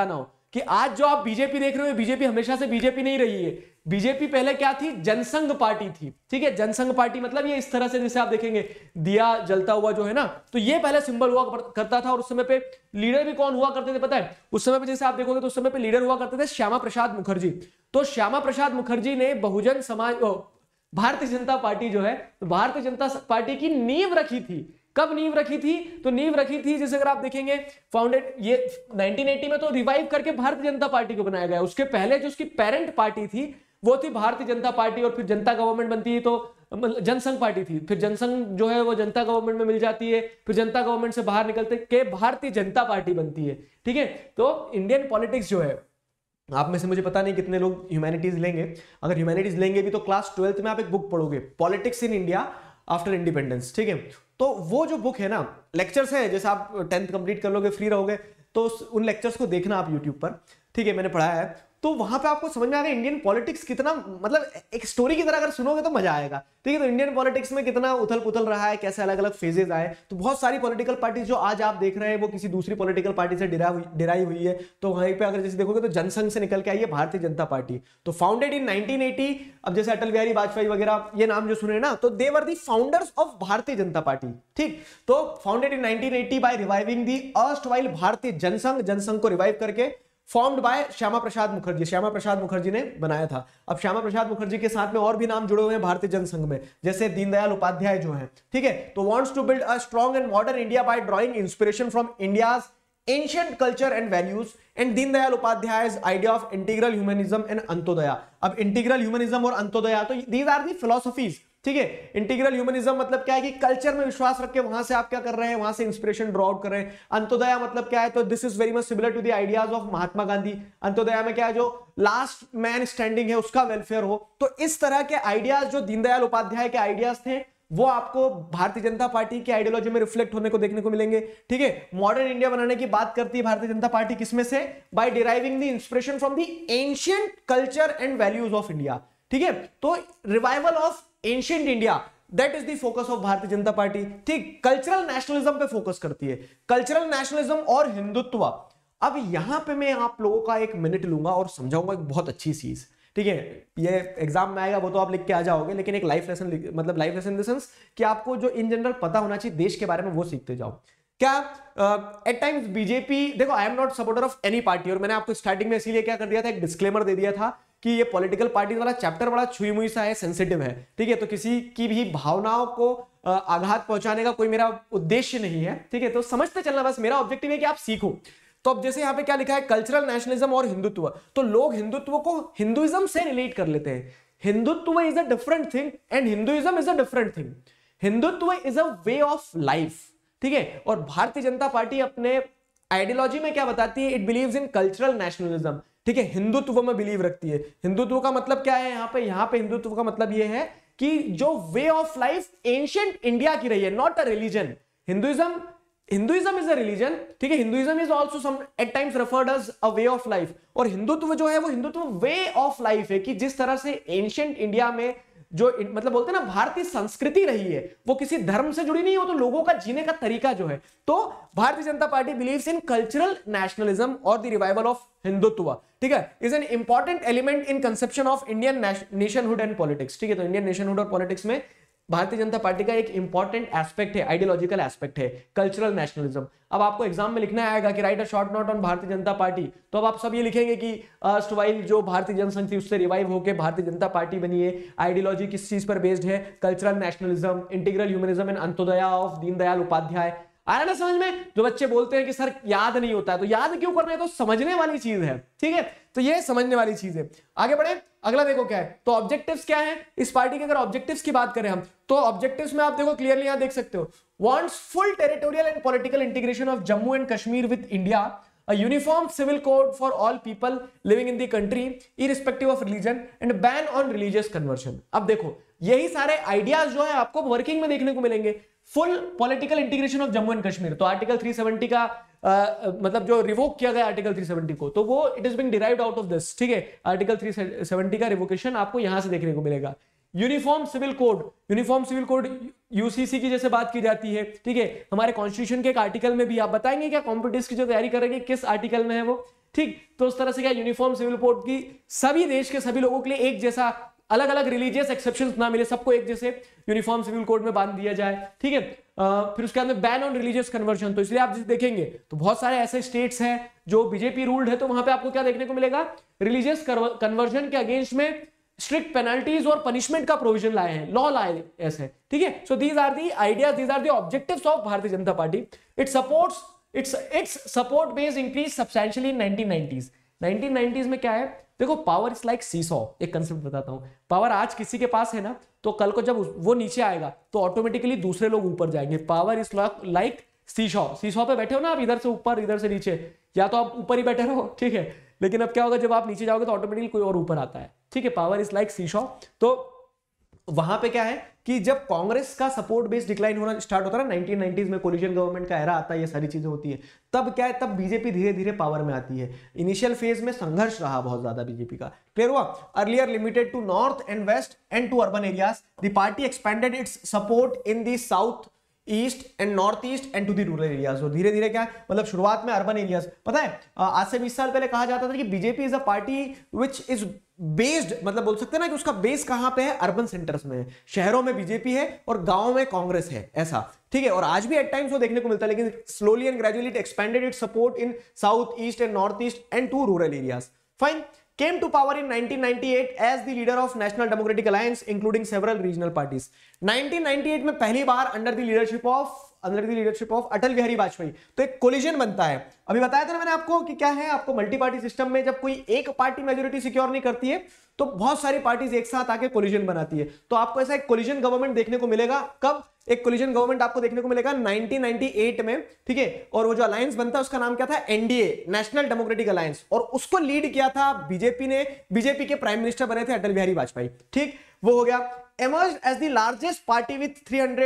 Speaker 1: कि आज जो आप बीजेपी देख रहे हो, बीजेपी हमेशा से बीजेपी नहीं रही है। बीजेपी पहले क्या थी, जनसंघ पार्टी थी, ठीक है। जनसंघ पार्टी मतलब ये इस तरह से, जैसे आप देखेंगे दिया जलता हुआ जो है ना, तो ये पहले सिंबल हुआ करता था। और उस समय पे लीडर भी कौन हुआ करते थे पता है? उस समय पे जैसे आप देखोगे तो उस समय पे लीडर हुआ करते थे श्यामा प्रसाद मुखर्जी। तो श्यामा प्रसाद मुखर्जी ने बहुजन समाज, भारतीय जनता पार्टी जो है, तो भारतीय जनता पार्टी की नींव रखी थी। कब नींव रखी थी? तो नींव रखी थी, जैसे अगर आप देखेंगे फाउंडेड ये 1980 में तो रिवाइव करके भारतीय जनता पार्टी को बनाया गया। उसके पहले जो उसकी पेरेंट पार्टी थी वो थी भारतीय जनता पार्टी, और फिर जनता गवर्नमेंट बनती है तो जनसंघ पार्टी थी। फिर जनसंघ जो है वो जनता गवर्नमेंट में मिल जाती है, फिर जनता गवर्नमेंट से बाहर निकलते के भारतीय जनता पार्टी बनती है, ठीक है। तो इंडियन पॉलिटिक्स जो है, आप में से मुझे पता नहीं कितने लोग ह्यूमैनिटीज लेंगे, अगर ह्यूमैनिटीज लेंगे भी तो क्लास 12th में आप एक बुक पढ़ोगे, politics in India after independence, ठीक है। तो वो जो बुक है ना, लेक्चर्स है, जैसे आप 10th कंप्लीट कर लोगे, फ्री रहोगे, तो उन लेक्चर्स को देखना आप यूट्यूब पर, ठीक है, मैंने पढ़ाया है। तो वहां पे आपको समझ में आएगा इंडियन पॉलिटिक्स कितना, मतलब एक स्टोरी की तरह अगर सुनोगे तो मजा आएगा, ठीक है। तो इंडियन पॉलिटिक्स में कितना उथल पुथल रहा है, कैसे अलग अलग फेजेस आए। तो बहुत सारी पॉलिटिकल पार्टी जो आज आप देख रहे हैं वो किसी दूसरी पॉलिटिकल पार्टी से डिराई हुई है। तो वहीं पे अगर जैसे देखोगे तो जनसंघ से निकल के आई है भारतीय जनता पार्टी, तो फाउंडेड इन 1980। अब जैसे अटल बिहारी वाजपेयी वगैरह ये नाम जो सुने ना, तो they were the founders of Bharatiya Janata Party, ठीक। तो founded in 1980 by reviving the erstwhile Bharatiya Jana Sangh को रिवाइव करके फॉर्म्ड बाय श्यामा प्रसाद मुखर्जी, श्यामा प्रसाद मुखर्जी ने बनाया था। अब श्यामा प्रसाद मुखर्जी के साथ में और भी नाम जुड़े हुए हैं भारतीय जनसंघ में, जैसे दीनदयाल उपाध्याय जो है, ठीक है। तो wants to build a strong and modern India by drawing inspiration from India's ancient culture and values and Deendayal Upadhyay's idea of integral humanism and Antyodaya. अब इंटीग्रल ह्यूमनिज्म और अंत्योदया, तो दीज आर दी फिलोसफीज, ठीक है। इंटीग्रल ह्यूमनिज्म मतलब क्या है कि culture में विश्वास रख के वहां से आप क्या कर रहे हैं, वहां से इंस्पिरेशन ड्रॉ आउट कर रहे हैं। अंत्योदया मतलब क्या है, तो this is very much similar to the ideas of Mahatma Gandhi. Antyodaya में क्या है, जो लास्ट मैन स्टैंडिंग है उसका वेलफेयर हो। तो इस तरह के आइडियाज जो दीनदयाल उपाध्याय के आइडियाज थे वो आपको भारतीय जनता पार्टी की आइडियोलॉजी में रिफ्लेक्ट होने को देखने को मिलेंगे, ठीक है। मॉडर्न इंडिया बनाने की बात करती है भारतीय जनता पार्टी किसमें से? By deriving the inspiration from the ancient culture and values of India, ठीक है। तो revival of ancient India, that is the focus of Bharatiya Janata Party, ठीक। कल्चरल नेशनलिज्म पे फोकस करती है, कल्चरल नेशनलिज्म और हिंदुत्व। अब यहां पे मैं आप लोगों का एक मिनट लूंगा और समझाऊंगा एक बहुत अच्छी चीज, ठीक है। ये एग्जाम में आएगा वो तो आप लिख के आ जाओगे, लेकिन एक लाइफ लेसन, मतलब life lesson in the sense कि आपको जो इन जनरल पता होना चाहिए देश के बारे में वो सीखते जाओ। क्या एट टाइम्स बीजेपी, देखो I am not supporter of any party, और मैंने आपको स्टार्टिंग में इसीलिए क्या कर दिया था, एक डिस्क्लेमर दे दिया था कि ये पॉलिटिकल पार्टी वाला चैप्टर बड़ा छुई मुई सा है, सेंसिटिव है, ठीक है। तो किसी की भी भावनाओं को आघात पहुंचाने का कोई मेरा उद्देश्य नहीं है, ठीक है। तो समझते चलना, बस मेरा ऑब्जेक्टिव है कि आप सीखो। तो अब जैसे यहां पे क्या लिखा है, कल्चरल नेशनलिज्म और हिंदुत्व, तो लोग हिंदुत्व को हिंदुइज्म से रिलेट कर लेते हैं। Hindutva is a different thing and Hinduism is a different thing. Hindutva is a way of life, ठीक है। और भारतीय जनता पार्टी अपने आइडियोलॉजी में क्या बताती है, it believes in cultural nationalism, ठीक है। हिंदुत्व में बिलीव रखती है। हिंदुत्व का मतलब क्या है यहाँ पे हिंदुत्व का मतलब ये है कि जो way of life ancient India की रही है, not a religion. Hinduism is a religion, ठीक है। Hinduism is also some at times referred as a way of life, और हिंदुत्व जो है वो हिंदुत्व वे ऑफ लाइफ है कि जिस तरह से एंशिएंट इंडिया में जो मतलब बोलते हैं ना भारतीय संस्कृति रही है, वो किसी धर्म से जुड़ी नहीं हो, तो लोगों का जीने का तरीका जो है। तो Bharatiya Janata Party believes in cultural nationalism और द रिवाइवल ऑफ हिंदुत्व, ठीक है, is an important element in conception of Indian nationhood and politics, ठीक है। तो इंडियन नेशनहुड और पॉलिटिक्स में भारतीय जनता पार्टी का एक इंपॉर्टेंट एस्पेक्ट है, आइडियोलॉजिकल एस्पेक्ट है कल्चरल नेशनलिज्म। अब आपको एग्जाम में लिखना आएगा कि write a short note on Bharatiya Janata party, तो अब आप सब ये लिखेंगे कि अर्स्टवाइल जो भारतीय जनसंघ थी उससे रिवाइव होकर भारतीय जनता पार्टी बनी है। आइडियोलॉजी किस चीज पर बेस्ड है, cultural nationalism, integral humanism and Antyodaya of Deendayal Upadhyay. आया ना समझ में? जो बच्चे बोलते हैं कि सर याद नहीं होता है, तो याद क्यों करना है, तो समझने वाली चीज है, ठीक है। तो ये समझने वाली चीज है। आगे बढ़े, अगला देखो क्या है, तो ऑब्जेक्टिव्स क्या है इस पार्टी के। अगर ऑब्जेक्टिव्स की बात करें हम, तो ऑब्जेक्टिव्स में आप देखो क्लियरली यहां देख सकते हो, wants full territorial and political integration of Jammu and Kashmir with India, a uniform civil code for all people living in the country irrespective of religion and ban on religious conversion। अब देखो यही सारे आइडियाज जो है आपको वर्किंग में देखने को मिलेंगे। Full political integration of Jammu and Kashmir, तो आर्टिकल 370 का मतलब जो रिवोक किया गया आर्टिकल 370 को, तो वो it is being derived out of this, ठीक है। आर्टिकल 370 का रिवोकेशन आपको यहां से देखने को मिलेगा। यूनिफॉर्म सिविल कोड यूसीसी की जैसे बात की जाती है, ठीक है। हमारे कॉन्स्टिट्यूशन के एक आर्टिकल में भी आप बताएंगे क्या, कॉम्पिटिटिव की जो तैयारी करेंगे किस आर्टिकल में है वो,
Speaker 2: ठीक। तो उस तरह से क्या यूनिफॉर्म सिविल कोड की सभी देश के सभी लोगों के लिए एक जैसा, अलग अलग रिलीजियस एक्सेप्शंस ना मिले, सबको एक जैसे यूनिफॉर्म सिविल कोड में बांध दिया जाए, ठीक है। फिर उसके बाद में बैन ऑन रिलीजियस कन्वर्जन, तो इसलिए आप देखेंगे तो बहुत सारे ऐसे स्टेट्स हैं जो बीजेपी रूल्ड है, तो वहां पे आपको क्या देखने को मिलेगा, रिलीजियस कन्वर्जन के अगेंस्ट में स्ट्रिक्ट पेनल्टीज और पनिशमेंट का प्रोविजन लाए हैं, लॉ लाए ऐसे, ठीक है। So these are the ideas, these are the objectives of Bharatiya Janata Party. Its support base increase substantially in 1990s। 1990s में क्या है, देखो पावर इज लाइक सीसॉ, एक कंसेप्ट बताता हूं। पावर आज किसी के पास है ना, तो कल को जब वो नीचे आएगा तो ऑटोमेटिकली दूसरे लोग ऊपर जाएंगे। Power is like seesaw, seesaw पे बैठे हो ना आप, इधर से ऊपर इधर से नीचे, या तो आप ऊपर ही बैठे रहो, ठीक है, लेकिन अब क्या होगा, जब आप नीचे जाओगे तो ऑटोमेटिकली कोई और ऊपर आता है, ठीक है। Power is like seesaw. तो वहां पे क्या है कि जब कांग्रेस का सपोर्ट बेस डिक्लाइन होना स्टार्ट होता है ना, 1990s में कोलिशन गवर्नमेंट का एरा आता है, ये सारी चीजें होती है, तब क्या है, तब बीजेपी धीरे धीरे पावर में आती है। इनिशियल फेज में संघर्ष रहा बहुत ज्यादा बीजेपी का, क्लियर हुआ। Earlier limited to north and west and to urban areas, the party expanded its support in the south east and north east and to the rural areas. और धीरे धीरे क्या, मतलब शुरुआत में अर्बन एरियाज, पता है आज से 20 साल पहले कहा जाता था कि BJP is a party which is based, मतलब बोल सकते हैं ना कि उसका बेस कहां पे है, अर्बन सेंटर्स में है, शहरों में बीजेपी है और गांवों में कांग्रेस है, ऐसा, ठीक है। और आज भी एट टाइम्स वो देखने को मिलता है, लेकिन slowly and gradually it expanded its support in south east and north east and to rural areas. Fine. Came to power in 1998 as the leader of National Democratic Alliance, including several regional parties. 1998 में पहली बार under the leadership of Atal Bihari Vajpayee, तो एक collision बनता है। अभी बताया था ना मैंने आपको कि क्या है, आपको मल्टी पार्टी सिस्टम में जब कोई एक पार्टी मेजोरिटी सिक्योर नहीं करती है तो बहुत सारी पार्टीज एक साथ आके कोलिजन बनाती है। तो आपको ऐसा एक कोलिजन गवर्नमेंट देखने को मिलेगा, कब, एक कोलिजन गवर्नमेंट आपको देखने को मिलेगा 1998 में, ठीक है। और वो जो अलायंस बनता है उसका नाम क्या था, एनडीए, नेशनल डेमोक्रेटिक अलायंस, और उसको लीड किया था बीजेपी ने। बीजेपी के प्राइम मिनिस्टर बने थे अटल बिहारी वाजपेयी, ठीक, वो हो गया। emerged as the largest party with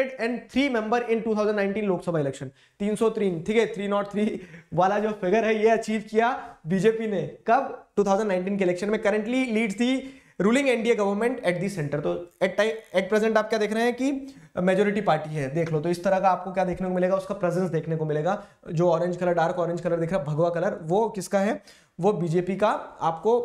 Speaker 2: 303 member in 2019 Lok Sabha election, 303, ठीक है, 303 वाला जो फिगर है ये अचीव किया बीजेपी ने, कब, 2019 के इलेक्शन में। Currently leads the ruling NDA government at the centre. तो एट प्रेजेंट आप क्या देख रहे हैं कि मेजोरिटी पार्टी है, देख लो। तो इस तरह का आपको क्या देखने को मिलेगा, उसका प्रेजेंस देखने को मिलेगा। जो orange colour, dark orange colour दिख रहा है, भगवा कलर, वो किसका है, वो बीजेपी का आपको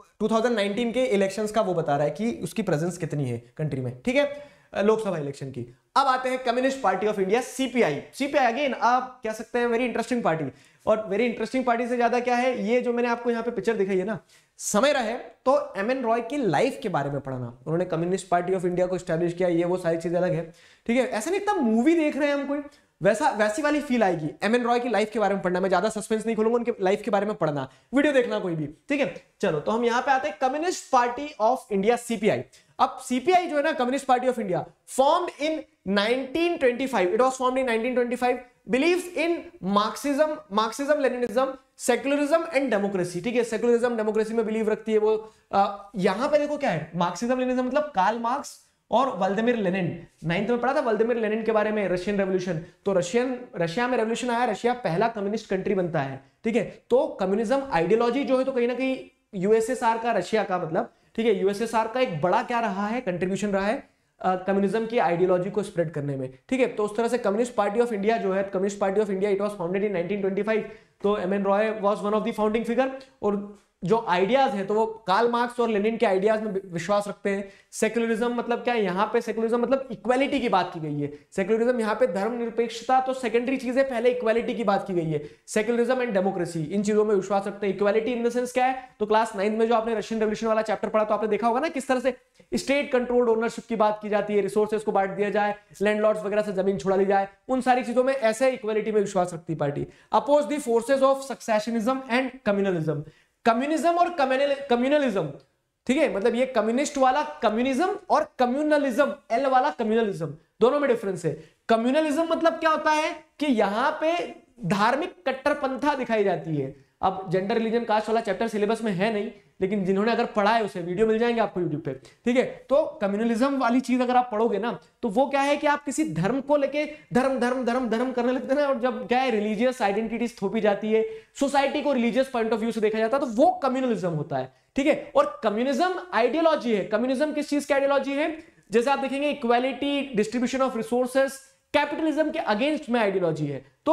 Speaker 2: 2019 के इलेक्शंस का वो बता रहा है कि उसकी प्रेजेंस कितनी है कंट्री में, ठीक है, लोकसभा इलेक्शन की। अब आते हैं Communist party of India, CPI. CPI again आप कह सकते हैं वेरी इंटरेस्टिंग पार्टी, और वेरी इंटरेस्टिंग पार्टी से ज्यादा क्या है, ये जो मैंने आपको यहाँ पे पिक्चर दिखाई है ना, समय रहे तो एमएन रॉय की लाइफ के बारे में पढ़ना। उन्होंने कम्युनिस्ट पार्टी ऑफ इंडिया को स्टैब्लिश किया, ये वो सारी चीजें अलग है, ठीक है। ऐसा नहीं एकदम मूवी देख रहे हैं हम कोई, वैसी वाली फील आएगी। एमएन रॉय की लाइफ के बारे में पढ़ना, मैं ज्यादा सस्पेंस नहीं खोलूंगा, उनके लाइफ के बारे में पढ़ना, वीडियो देखना कोई भी, ठीक है। चलो तो हम यहां पे आते हैं Communist party of India, CPI. अब सीपीआई जो है ना, Communist party of India, formed in 1925, it was formed in 1925, believes in Marxism Leninism, secularism and democracy, ठीक है। सेक्युलरिज्म डेमोक्रेसी में बिलीव रखती है वो। यहां पे देखो क्या है, मार्क्सिज्म लेनिनिज्म मतलब कार्ल मार्क्स और व्लादिमीर लेनिन। 9th में पढ़ा था व्लादिमीर लेनिन के बारे में, रशियन रेवोल्यूशन। तो रशिया में रेवोल्यूशन आया, रशिया पहला कम्युनिस्ट कंट्री बनता है, ठीक है। तो कम्युनिज्म आइडियोलॉजी जो है, तो कहीं ना कहीं यूएसएसआर का, रशिया का मतलब, ठीक है, यूएसएसआर का एक बड़ा क्या रहा है, कंट्रीब्यूशन रहा है कम्युनिज्म की आइडियोलॉजी को स्प्रेड करने में, ठीक है। तो उस तरह से कम्युनिस्ट पार्टी ऑफ इंडिया जो है, communist party of India, it was founded in 1925। तो M N Roy was one of the founding figure, और जो आइडियाज है तो वो कार्ल मार्क्स और लेनिन के आइडियाज में विश्वास रखते हैं। सेक्युलरिज्म मतलब क्या है, यहाँ पे सेक्युलरिज्म मतलब इक्वालिटी की बात की गई है। सेक्युलरिज्म यहाँ पे धर्मनिरपेक्षता तो सेकेंडरी चीज है, पहले इक्वालिटी की बात की गई है। सेक्युलरिज्म एंड डेमोक्रेसी, इन चीजों में विश्वास रखते हैं। इक्वालिटी इन द सेंस क्या है, तो क्लास 9 में जो आपने रशियन रेवोल्यूशन वाला चैप्टर पढ़ा तो आपने देखा होगा ना, किस तरह से स्टेट कंट्रोल्ड ओनरशिप की बात की जाती है, रिसोर्सेज को बांट दिया जाए, लैंडलॉर्ड्स वगैरह से जमीन छुड़ा ली जाए, उन सारी चीजों में ऐसे इक्वालिटी में विश्वास रखती party. Oppose the forces of secessionism and communalism. Communism और कम्युनलिज्म, ठीक है, मतलब ये कम्युनिस्ट वाला कम्युनिज्म और कम्युनलिज्म, एल वाला कम्युनलिज्म, दोनों में डिफरेंस है। कम्युनलिज्म मतलब क्या होता है कि यहां पे धार्मिक कट्टरपंथा दिखाई जाती है। अब जेंडर रिलीजन कास्ट वाला चैप्टर सिलेबस में है नहीं, लेकिन जिन्होंने अगर पढ़ा है उसे वीडियो मिल जाएंगे आपको यूट्यूब पे, ठीक है। तो कम्युनलिज्म वाली चीज अगर आप पढ़ोगे ना, तो वो क्या है कि आप किसी धर्म को लेके धर्म धर्म धर्म धर्म करने लगते हैं ना, और जब क्या है रिलीजियस आइडेंटिटीज थोपी जाती है, सोसाइटी को रिलीजियस पॉइंट ऑफ व्यू से देखा जाता है, तो वो कम्युनलिज्म होता है, ठीक है। और कम्युनिज्म आइडियोलॉजी है। कम्युनिज्म किस चीज की आइडियोलॉजी है, जैसे आप देखेंगे equality, distribution of resources, capitalism के अगेंस्ट में आइडियोलॉजी है। तो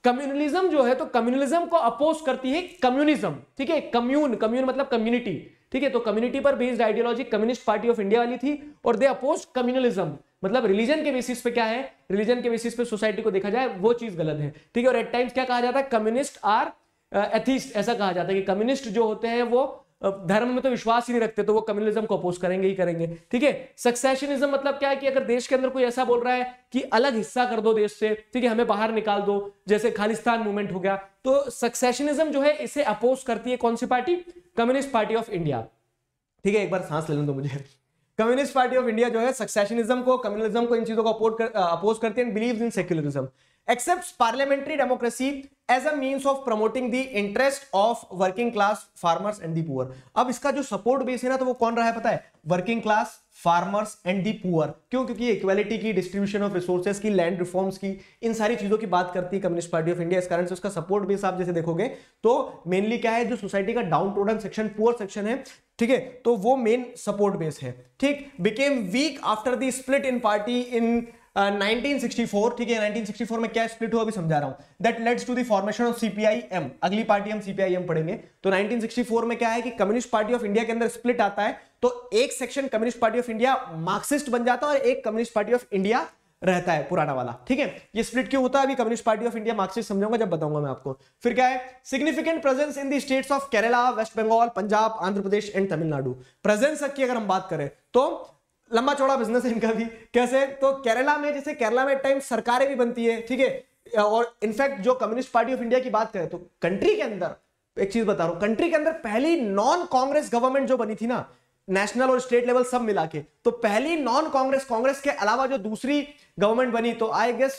Speaker 2: कम्युनलिज्म जो है तो कम्युनलिज्म को अपोज करती है कम्युनिज्म, ठीक है। कम्यून मतलब कम्युनिटी, ठीक है। तो कम्युनिटी पर based ideology Communist party of India वाली थी और दे अपोज कम्युनलिज्म, मतलब रिलीजन के बेसिस पे क्या है, रिलीजन के बेसिस पे सोसाइटी को देखा जाए वो चीज गलत है, ठीक है। और एट टाइम्स क्या कहा जाता है, कम्युनिस्ट आर एथिस्ट, ऐसा कहा जाता है कि कम्युनिस्ट जो होते हैं वो धर्म में तो विश्वास ही नहीं रखते, तो वो कम्युनलिज्म को अपोज करेंगे ही करेंगे, ठीक है। सक्सेशनिज्म मतलब क्या है कि अगर देश के अंदर कोई ऐसा बोल रहा है कि अलग हिस्सा कर दो देश से, ठीक है, हमें बाहर निकाल दो, जैसे खालिस्तान मूवमेंट हो गया, तो सक्सेशनिज्म जो है इसे अपोज करती है कौन सी party, Communist party of India, ठीक है। एक बार सांस ले लें तो मुझे, कम्युनिस्ट पार्टी ऑफ इंडिया जो है सक्सेशनिज्म को, कम्युनलिज्म को, इन चीजों को अपोज करती है and believes in secularism, accepts parliamentary democracy as a means of promoting the interest of working class farmers and the poor। अब इसका जो सपोर्ट बेस है ना, तो वो कौन रहा है पता है, working class, farmers and the poor. क्यों? क्योंकि इक्वालिटी की, डिस्ट्रीब्यूशन ऑफ रिसोर्सेज की, लैंड रिफॉर्म्स की, इन सारी चीजों की बात करती है कम्युनिस्ट पार्टी ऑफ इंडिया। इस कारण से उसका सपोर्ट बेस आप जैसे देखोगे तो मेनली क्या है, जो सोसाइटी का downtrodden section, poor section है, ठीक है, तो वो मेन सपोर्ट बेस है, ठीक। Became weak after the split in party in 1964, ठीक है। 1964 में क्या स्प्लिट हुआ अभी समझा रहा हूं, that leads to the formation of CPIM. अगली पार्टी हम सीपीआईएम पढ़ेंगे। तो 1964 में क्या है कि कम्युनिस्ट पार्टी ऑफ इंडिया के अंदर स्प्लिट आता है, तो एक section Communist party of India Marxist बन जाता है और एक कम्युनिस्ट पार्टी ऑफ इंडिया रहता है पुराना वाला, ठीक है। ये स्प्लिट क्यों होता है अभी Communist party of India Marxist समझाऊंगा जब बताऊंगा मैं आपको। फिर क्या है, significant presence in the states of Kerala, West Bengal, Punjab, Andhra Pradesh and Tamil Nadu. Presence की अगर हम बात करें तो लंबा चौड़ा बिजनेस है इनका भी। कैसे? तो केरला में, जैसे केरला में टाइम सरकारें भी बनती है, ठीक है। और इनफैक्ट जो कम्युनिस्ट पार्टी ऑफ इंडिया की बात करें तो कंट्री के अंदर एक चीज बता रहा हूं, कंट्री के अंदर पहली नॉन कांग्रेस गवर्नमेंट जो बनी थी ना, नेशनल और स्टेट लेवल सब मिला के, तो पहली नॉन कांग्रेस, कांग्रेस के अलावा जो दूसरी गवर्नमेंट बनी, तो आई गेस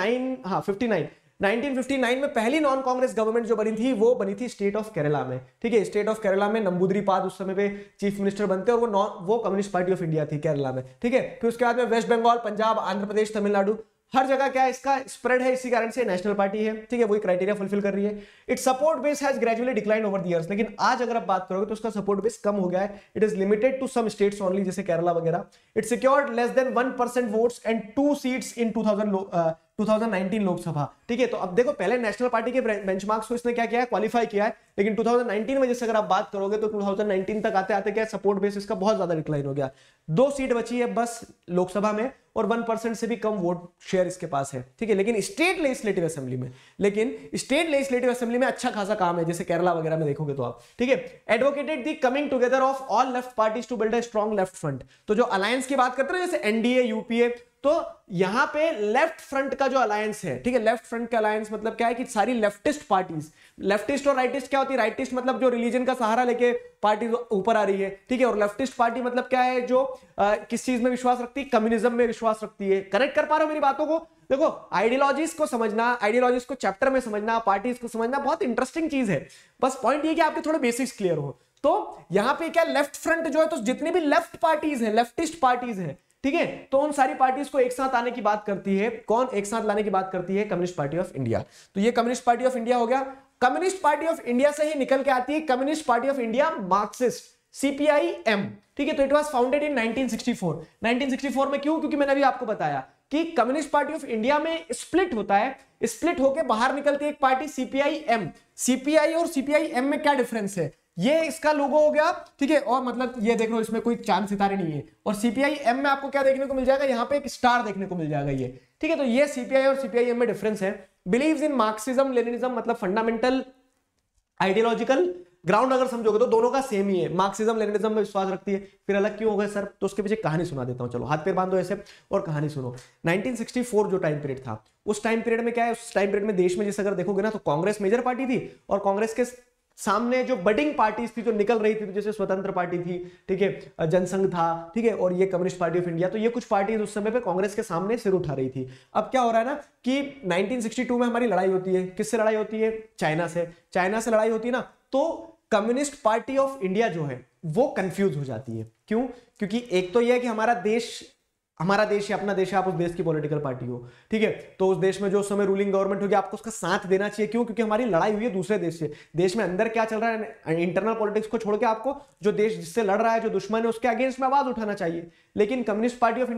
Speaker 2: 1959 में पहली नॉन कांग्रेस गवर्नमेंट जो बनी थी वो बनी थी स्टेट ऑफ केरला में, ठीक है। स्टेट ऑफ केरला में नंबूदरीपाद उस समय पे चीफ मिनिस्टर बनते और वो कम्युनिस्ट पार्टी ऑफ इंडिया थी केरला में, ठीक है। फिर उसके बाद में वेस्ट बंगाल, पंजाब, आंध्र प्रदेश, तमिलनाडु, हर जगह क्या है, इसका स्प्रेड है, इसी कारण से नेशनल पार्टी है, ठीक है, वही क्राइटेरिया फुलफिल कर रही है। Its support base has gradually decline over the years, लेकिन आज अगर आप बात करोगे तो उसका सपोर्ट बेस कम हो गया है। It is limited to some states only, जैसे केरला वगैरह। It secured less than 1% votes and 2 seats in 2019 Lok Sabha, ठीक है। तो अब देखो, पहले नेशनल पार्टी के बेंचमार्क्स को इसने क्या किया है, क्वालिफाई किया है, लेकिन 2019 में जैसे अगर आप बात करोगे तो 2019 तक आते आते क्या सपोर्ट बेस इसका बहुत ज्यादा डिक्लाइन हो गया। 2 सीट बची है बस लोकसभा में और 1% से भी कम वोट शेयर इसके पास है, ठीक है। लेकिन स्टेट लेजिस्लेटिव असेंबली में अच्छा खासा काम है, जैसे केरला वगैरह में देखोगे तो आप, ठीक है। Advocated the coming together of all left parties to build a strong left front. तो जो अलायंस की बात करते हैं जैसे एनडीए, यूपीए, तो यहां पे लेफ्ट फ्रंट का जो अलायंस है, ठीक है, लेफ्ट फ्रंट का अलायंस मतलब क्या है कि सारी लेफ्टिस्ट पार्टीज, लेफ्टिस्ट और राइटिस्ट क्या होती है, राइटिस्ट मतलब जो रिलीजन का सहारा लेके पार्टी ऊपर आ रही है, ठीक है, और लेफ्टिस्ट पार्टी मतलब क्या है, जो किस चीज में विश्वास रखती है, कम्युनिज्म में विश्वास रखती है। कनेक्ट कर पा रहे हो मेरी बातों को? देखो, आइडियोलॉजीज को समझना, आइडियोलॉजीज को चैप्टर में समझना, पार्टीज को समझना बहुत इंटरेस्टिंग चीज है। बस पॉइंट ये कि आपके थोड़े बेसिक्स क्लियर हो। तो यहां पे क्या, लेफ्ट फ्रंट जो है, तो जितनी भी लेफ्ट पार्टीज है, लेफ्टिस्ट पार्टीज है, ठीक है, तो उन सारी पार्टीज को एक साथ आने की बात करती है कौन, एक साथ लाने की बात करती है कम्युनिस्ट पार्टी ऑफ इंडिया। तो ये कम्युनिस्ट पार्टी ऑफ इंडिया हो गया। कम्युनिस्ट पार्टी ऑफ इंडिया से ही निकल के आती है communist party of India Marxist, CPIM, ठीक है। तो इट वाज फाउंडेड इन 1964 में। क्यों? क्योंकि मैंने अभी आपको बताया कि कम्युनिस्ट पार्टी ऑफ इंडिया में स्प्लिट होता है, स्प्लिट होकर बाहर निकलती है एक पार्टी सीपीआईएम। सीपीआई और सीपीआईएम में क्या डिफरेंस है, ये इसका लोगो हो गया, ठीक है। और मतलब ये देख लो, इसमें कोई चांद सितारे नहीं है। और सीपीआईएम में आपको क्या देखने को मिल जाएगा, यहाँ पे एक स्टार देखने को मिल जाएगा, ये, ठीक है। तो ये सीपीआई और सीपीआईएम में डिफरेंस है। बिलीव्स इन मार्क्सिज्म लेनिनिज्म, मतलब फंडामेंटल आइडियोलॉजिकल ग्राउंड अगर समझोगे तो दोनों का सेम ही है, मार्क्सिज्म लेनिनिज्म में विश्वास रखती है। फिर अलग क्यों हो गए सर? तो उसके पीछे कहानी सुना देता हूं, चलो हाथ पैर बांधो ऐसे और कहानी सुनो। 1964 जो टाइम पीरियड था, उस टाइम पीरियड में क्या है, उस टाइम पीरियड में देश में जैसे अगर देखोगे ना, तो कांग्रेस मेजर पार्टी थी और कांग्रेस के सामने जो बडिंग पार्टीज थी जो निकल रही थी, तो जैसे स्वतंत्र पार्टी थी, ठीक है, जनसंघ था, ठीक है, और ये कम्युनिस्ट पार्टी ऑफ इंडिया, तो ये कुछ पार्टीज उस समय पे कांग्रेस के सामने सिर उठा रही थी। अब क्या हो रहा है ना कि 1962 में हमारी लड़ाई होती है, किससे लड़ाई होती है? चाइना से लड़ाई होती है ना। तो कम्युनिस्ट पार्टी ऑफ इंडिया जो है वो कंफ्यूज हो जाती है। क्यों? क्योंकि एक तो यह है कि हमारा देश है, अपना देश है, आप उस देश की पॉलिटिकल पार्टी हो, ठीक है, तो उस देश में जो उस समय रूलिंग गवर्नमेंट होगी आपको उसका साथ देना चाहिए। क्यों? क्योंकि हमारी लड़ाई हुई है दूसरे देश से। देश में अंदर क्या चल रहा है, इंटरनल पॉलिटिक्स को छोड़ के आपको जो देश जिससे लड़ रहा है, जो दुश्मन है, उसके अगेंस्ट में आवाज उठाना चाहिए। लेकिन कम्युनिस्ट पार्टी ऑफ इंडिया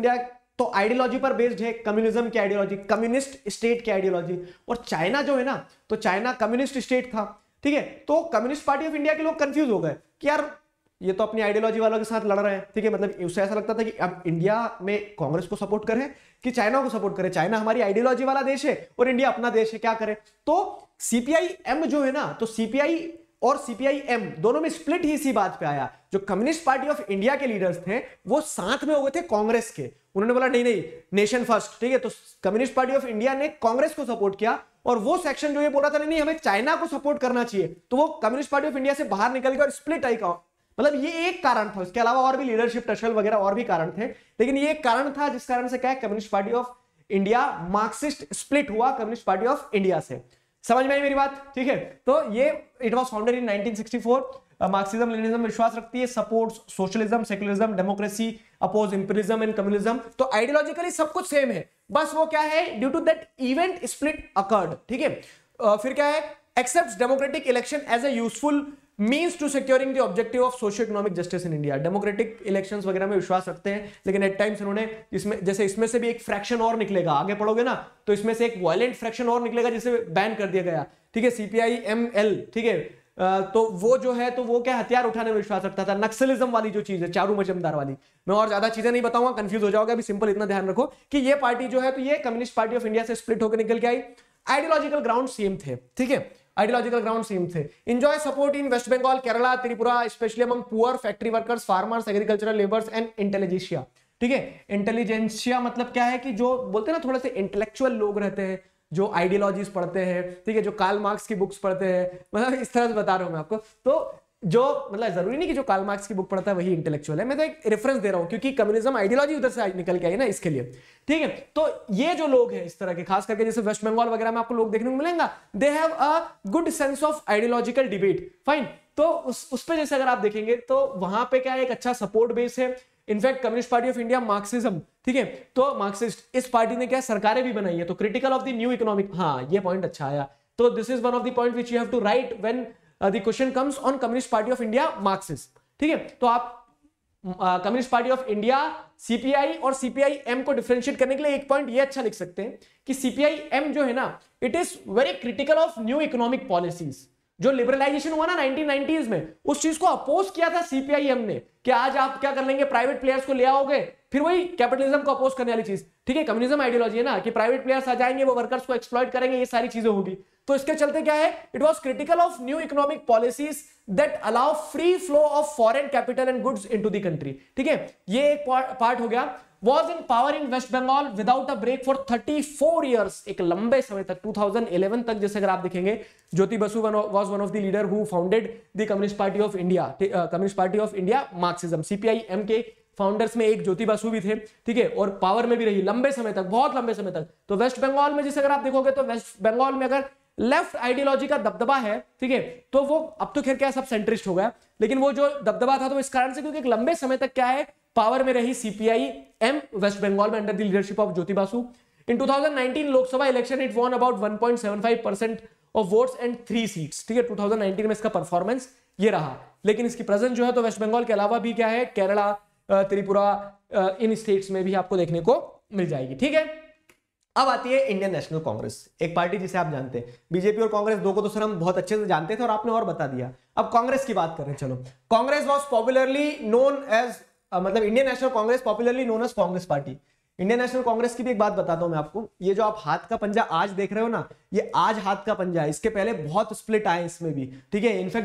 Speaker 1: तो आइडियोलॉजी पर बेस्ड है, कम्युनिज्म की आइडियोलॉजी, कम्युनिस्ट स्टेट की आइडियोलॉजी। और चाइना जो है ना, तो चाइना कम्युनिस्ट स्टेट था, ठीक है। तो कम्युनिस्ट पार्टी ऑफ इंडिया के लोग कंफ्यूज हो गए कि यार ये तो अपनी आइडियोलॉजी वालों के साथ लड़ रहे हैं, ठीक है। मतलब उससे ऐसा लगता था कि अब इंडिया में कांग्रेस को सपोर्ट करें कि चाइना को सपोर्ट करें। चाइना हमारी आइडियोलॉजी वाला देश है और इंडिया अपना देश है, क्या करें। तो सीपीआई-एम जो है ना, तो सीपीआई और सीपीआई-एम दोनों में स्प्लिट ही इसी बात पे आया। जो कम्युनिस्ट पार्टी ऑफ इंडिया के लीडर्स थे वो साथ में हो गए थे कांग्रेस के। उन्होंने बोला नहीं नहीं, नेशन फर्स्ट, ठीक है। तो कम्युनिस्ट पार्टी ऑफ इंडिया ने कांग्रेस को सपोर्ट किया और वो सेक्शन जो ये बोल रहा था नहीं हमें चाइना को सपोर्ट करना चाहिए, तो वो कम्युनिस्ट पार्टी ऑफ इंडिया से बाहर निकल गया और स्प्लिट आई। मतलब ये एक कारण था, इसके अलावा और भी लीडरशिप टसल वगैरह और भी कारण थे, लेकिन ये एक कारण था जिस कारण से क्या है, communist party of India Marxist split हुआ कम्युनिस्ट पार्टी ऑफ इंडिया से। समझ में आई मेरी बात, ठीक है। तो ये it was founded in 1964। Marxism Leninism विश्वास रखती है, supports socialism, secularism, democracy, oppose imperialism and communism. तो आइडियोलॉजिकली सब कुछ सेम है, बस वो क्या है, due to that event split occurred, ठीक है। फिर क्या है, accepts democratic election as a useful means to securing the objective of socio economic justice in India. Democratic elections वगैरह में विश्वास रखते हैं, लेकिन एट टाइम्स इन्होंने इसमें, जैसे इसमें से भी एक फ्रैक्शन और निकलेगा, आगे पढ़ोगे ना, तो इसमें से एक वायलेंट फ्रैक्शन और निकलेगा जिसे बैन कर दिया गया, ठीक है, सीपीआई-एमएल, ठीक है। तो वो जो है, तो वो क्या हथियार उठाने में विश्वास रखता था, नक्सलिज्म वाली जो चीज है, चारू मजमदार वाली। मैं और ज्यादा चीजें नहीं बताऊंगा, कंफ्यूज हो जाओगे, अभी सिंपल इतना ध्यान रखो कि ये पार्टी जो है, तो ये कम्युनिस्ट पार्टी ऑफ इंडिया से स्प्लिट होकर निकल के आई। आइडियोलॉजिकल ग्राउंड सेम थे, ठीक है, आइडियोलॉजिकल ग्राउंड सेम थे। Enjoy support in West Bengal, Kerala, Tripura, especially among poor factory workers, farmers, agricultural labours and intelligentsia, ठीक है। इंटेलिजेंसिया मतलब क्या है कि जो बोलते हैं ना, थोड़े से इंटेलेक्चुअल लोग रहते हैं, जो आइडियोलॉजीज पढ़ते हैं, ठीक है, जो कार्ल मार्क्स की बुक्स पढ़ते हैं, मतलब इस तरह से बता रहा हूं मैं आपको। तो जो मतलब जरूरी नहीं कि जो कार्ल मार्क्स की बुक पढ़ता है वही इंटेलेक्चुअल है, मैं तो एक रेफरेंस दे रहा हूं क्योंकि कम्युनिज्म आइडियोलॉजी उधर से निकल के आई ना, इसके लिए, ठीक है। तो ये जो लोग हैं इस तरह के, खास करके जैसे वेस्ट बंगाल वगैरह में आपको लोग देखने को मिलेंगे, they have a good sense of ideological debate, fine. तो उस पे जैसे अगर आप देखेंगे तो वहां पे क्या है, एक अच्छा सपोर्ट बेस है। In fact communist party of India Marxism, ठीक है, तो मार्क्सिस्ट इस पार्टी ने क्या सरकारें भी बनाई है, तो critical of the new economic, हाँ ये पॉइंट अच्छा आया। तो this is one of the point which you have to write when the question comes on communist party of India Marxist, ठीक है। तो आप communist party of India, CPI और सीपीआई-एम को डिफरेंशिएट करने के लिए एक पॉइंट ये अच्छा लिख सकते हैं कि सीपीआई-एम जो है ना, it is very critical of new economic policies. जो लिबरलाइजेशन हुआ ना 1990s में, उस चीज को अपोज किया था सीपीआई-एम ने कि आज आप क्या कर लेंगे, प्राइवेट प्लेयर्स को ले आओगे, फिर वही कैपिटलिज्म को अपोज करने वाली चीज, ठीक है। कम्युनिज्म आइडियोलॉजी है ना कि प्राइवेट प्लेयर्स आ जाएंगे, वो वर्कर्स को एक्सप्लॉइट करेंगे, ये सारी चीजें होगी। तो इसके चलते क्या है, it was critical of new economic policies that allow free flow of foreign capital and goods into the country, ठीक है। ये एक पार्ट हो गया। was in power in West Bengal without a break for 34 years, एक लंबे समय तक, 2011 तक, जैसे अगर आप देखेंगे, Jyoti Basu was one of the leader who founded the Communist Party of India, Communist Party of India Marxism। CPI-M के फाउंडर्स में एक ज्योति बसु भी थे, ठीक है, और पावर में भी रही लंबे समय तक, बहुत लंबे समय तक। तो वेस्ट बंगाल में जैसे अगर आप देखोगे, तो वेस्ट बंगाल में अगर लेफ्ट आइडियोलॉजी का दबदबा है, ठीक है, तो वो अब तो खैर क्या सब सेंट्रिस्ट हो गया, लेकिन वो जो दबदबा था तो इस कारण से क्योंकि एक लंबे समय तक क्या है, पावर में रही सीपीआई-एम वेस्ट बंगाल में under the leadership of Jyoti Basu. In 2019 Lok Sabha election it won about 1.75% of votes and 3 seats, ठीक है। 2019 में इसका परफॉर्मेंस ये रहा, लेकिन इसकी प्रेजेंस जो है तो वेस्ट बंगाल के अलावा भी क्या है, केरला, त्रिपुरा, इन स्टेट्स में भी आपको देखने को मिल जाएगी, ठीक है। अब आती है इंडियन नेशनल कांग्रेस, एक पार्टी जिसे आप जानते हैं, बीजेपी और कांग्रेस दो को तो सर हम बहुत अच्छे से जानते थे और आपने और बता दिया। अब कांग्रेस की बात करें, चलो। Congress was popularly known as, मतलब Indian National Congress popularly known as Congress party. Indian National Congress की भी एक बात बताता हूं मैं आपको, ये जो आप हाथ का पंजा आज देख रहे हो ना, ये आज हाथ का पंजा है, इसके पहले बहुत स्प्लिट आए इसमें भी, ठीक है। इनफैक्ट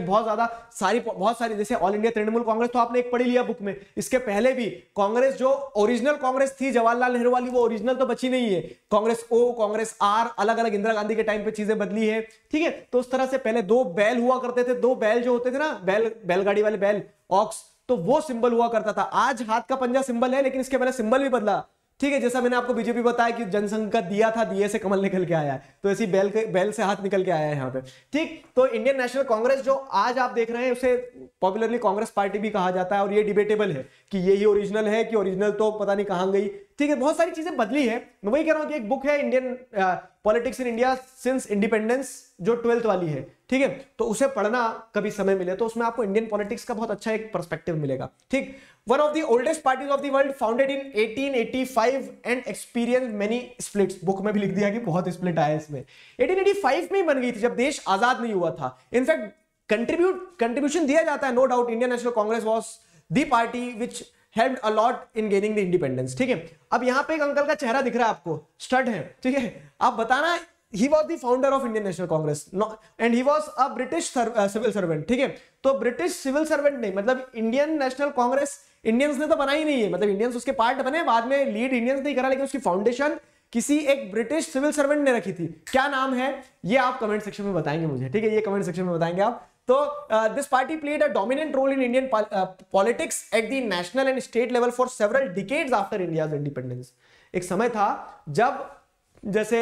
Speaker 1: बहुत सारी जैसे ऑल इंडिया तृणमूल कांग्रेस तो आपने एक पढ़ी लिया बुक में, इसके पहले भी कांग्रेस जो ओरिजिनल कांग्रेस थी जवाहरलाल नेहरू वाली, वो ओरिजिनल तो बची नहीं है। कांग्रेस ओ, कांग्रेस आर, अलग अलग इंदिरा गांधी के टाइम पे चीजें बदली है, ठीक है। तो उस तरह से पहले दो बैल हुआ करते थे, दो बैल जो होते थे ना, बैलगाड़ी वाले बैल, ऑक्स, तो वो सिंबल हुआ करता था। आज हाथ का पंजा सिंबल है, लेकिन इसके पहले सिंबल भी बदला, ठीक है। जैसा मैंने आपको बीजेपी बताया कि जनसंघ का दिया था, दिए से कमल निकल के आया है, तो ऐसी बैल से हाथ निकल के आया है यहाँ पे, ठीक। तो इंडियन नेशनल कांग्रेस जो आज आप देख रहे हैं, उसे पॉपुलरली कांग्रेस पार्टी भी कहा जाता है, और ये डिबेटेबल है कि ये ही ओरिजिनल है कि ओरिजिनल तो पता नहीं कहां गई, ठीक है, बहुत सारी चीजें बदली है। मैं वही कह रहा हूं कि एक बुक है Indian politics in India since independence, जो 12th वाली है, ठीक है, तो उसे पढ़ना कभी समय मिले तो उसमें आपको इंडियन पॉलिटिक्स का बहुत अच्छा एक पर्सपेक्टिव मिलेगा। ठीक, one of the oldest parties of the world, founded in 1885 and experience many splits. Book में भी लिख दिया कि बहुत स्प्लिट आया इसमें। 1885 में ही बन गई थी जब देश आजाद नहीं हुआ था। इनफैक्ट कंट्रीब्यूशन दिया जाता है, no doubt, Indian National Congress was the party which helped a lot in gaining the independence। ठीक है, अब यहां पे एक अंकल का चेहरा दिख रहा है आपको, स्टड है, ठीक है, आप बताना, he was the founder of Indian National Congress and he was a British civil servant। ठीक है, तो ब्रिटिश सिविल सर्वेंट नहीं, मतलब इंडियन नेशनल कांग्रेस इंडियंस ने तो बनाई नहीं है, मतलब इंडियंस उसके पार्ट बने, बाद में लीड इंडियंस नहीं करा, लेकिन उसकी फाउंडेशन किसी एक ब्रिटिश सिविल सर्वेंट ने रखी थी। क्या नाम है ये आप कमेंट सेक्शन में बताएंगे मुझे, ठीक है, ये कमेंट सेक्शन में बताएंगे आप। तो this party played a dominant role in Indian politics at the national and state level for several decades after India's independence. एक समय था जब जैसे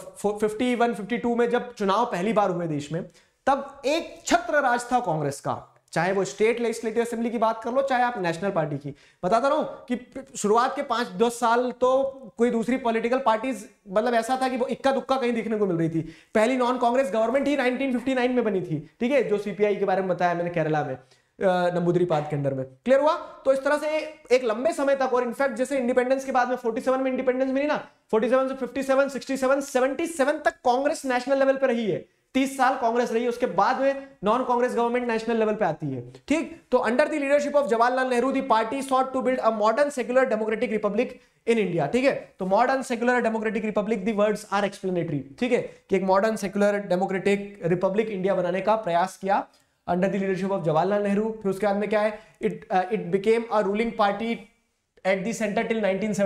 Speaker 1: 51-52 में जब चुनाव पहली बार हुए देश में, तब एक छत्र राज था कांग्रेस का, चाहे वो स्टेट लेजिस्लेटिव असेंबली की बात कर लो, चाहे आप नेशनल पार्टी की। बताता रहा हूं कि शुरुआत के 5-10 साल तो कोई दूसरी पॉलिटिकल पार्टीज, मतलब ऐसा था कि वो इक्का दुक्का कहीं दिखने को मिल रही थी। पहली नॉन कांग्रेस गवर्नमेंट ही 1959 में बनी थी, ठीक है, जो सीपीआई के बारे में बताया मैंने, केरला में नंबूदिरीपाद के अंडर में। क्लियर हुआ? तो इस तरह से एक लंबे समय तक, और इनफैक्ट जैसे इंडिपेंडेंस के बाद में 47 में इंडिपेंडेंस मिली ना, 47 से 57, 67, 77 तक कांग्रेस नेशनल लेवल पे रही है। 30 साल कांग्रेस रही है, उसके बाद में non Congress government national level पे आती है। ठीक, तो under the leadership of Jawaharlal Nehru the party sought to build a modern secular democratic republic in India. ठीक है, तो modern secular democratic republic, the words are explanatory. ठीक है, कि एक modern secular democratic republic India बनाने का प्रयास किया under the leadership of Jawaharlal Nehru. फिर उसके बाद में क्या है, it became a ruling party at the centre till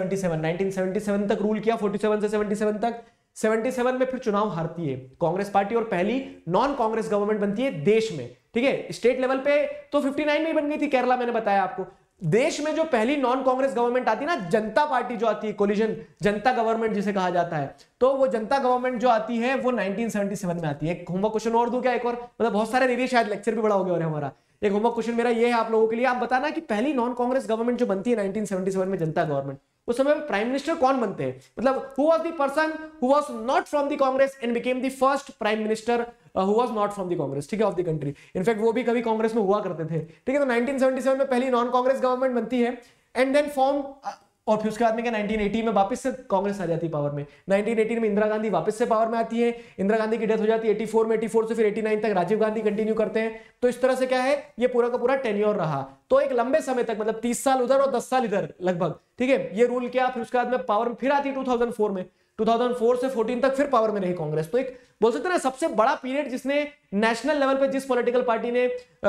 Speaker 1: 1977 तक रूल किया, 47 से 77 तक। 77 में फिर चुनाव हारती है कांग्रेस पार्टी और पहली नॉन कांग्रेस गवर्नमेंट बनती है देश में। ठीक है, स्टेट लेवल पे तो 59 में ही बन गई थी, केरला मैंने बताया आपको। देश में जो पहली नॉन कांग्रेस गवर्नमेंट आती है ना, जनता पार्टी जो आती है, कोलिजन जनता गवर्नमेंट जिसे कहा जाता है, तो वो जनता गवर्नमेंट जो आती है वो 1977 में आती है। एक होमवर्क क्वेश्चन और दूं क्या, एक और, मतलब बहुत सारे दे दिए, शायद लेक्चर भी बड़ा हो गया और हमारा। एक होमवर्क क्वेश्चन मेरा ये है आप लोगों के लिए, आप बताना कि पहली नॉन कांग्रेस गवर्नमेंट जो बनती है 1977 में, जनता गवर्नमेंट, उस समय प्राइम मिनिस्टर कौन बनते हैं, मतलब who was the person who was not from the Congress and became the first prime minister who was not from the Congress, ठीक है, ऑफ द कंट्री। इनफैक्ट वो भी कभी कांग्रेस में हुआ करते थे। ठीक है, तो 1977 में पहली नॉन कांग्रेस गवर्नमेंट बनती है एंड देन फॉर्म, और फिर उसके बाद में क्या 1980 में वापस से कांग्रेस आ जाती है पावर में। 1918 में इंदिरा गांधी वापस से पावर में आती है, इंदिरा गांधी की डेथ हो जाती है 84 में, 84 से फिर 89 तक राजीव गांधी कंटिन्यू करते हैं। तो इस तरह से क्या है, ये पूरा का पूरा टेन्योर रहा। तो एक लंबे समय तक, मतलब 30 साल उधर और 10 साल इधर लगभग, ठीक है, ये रूल किया। फिर उसके बाद में पावर में फिर आती है 2004 में, 2004 से 14 तक फिर पावर में रही कांग्रेस। तो एक बोल सकते हैं ना सबसे बड़ा पीरियड जिसने नेशनल लेवल पे जिस पॉलिटिकल पार्टी ने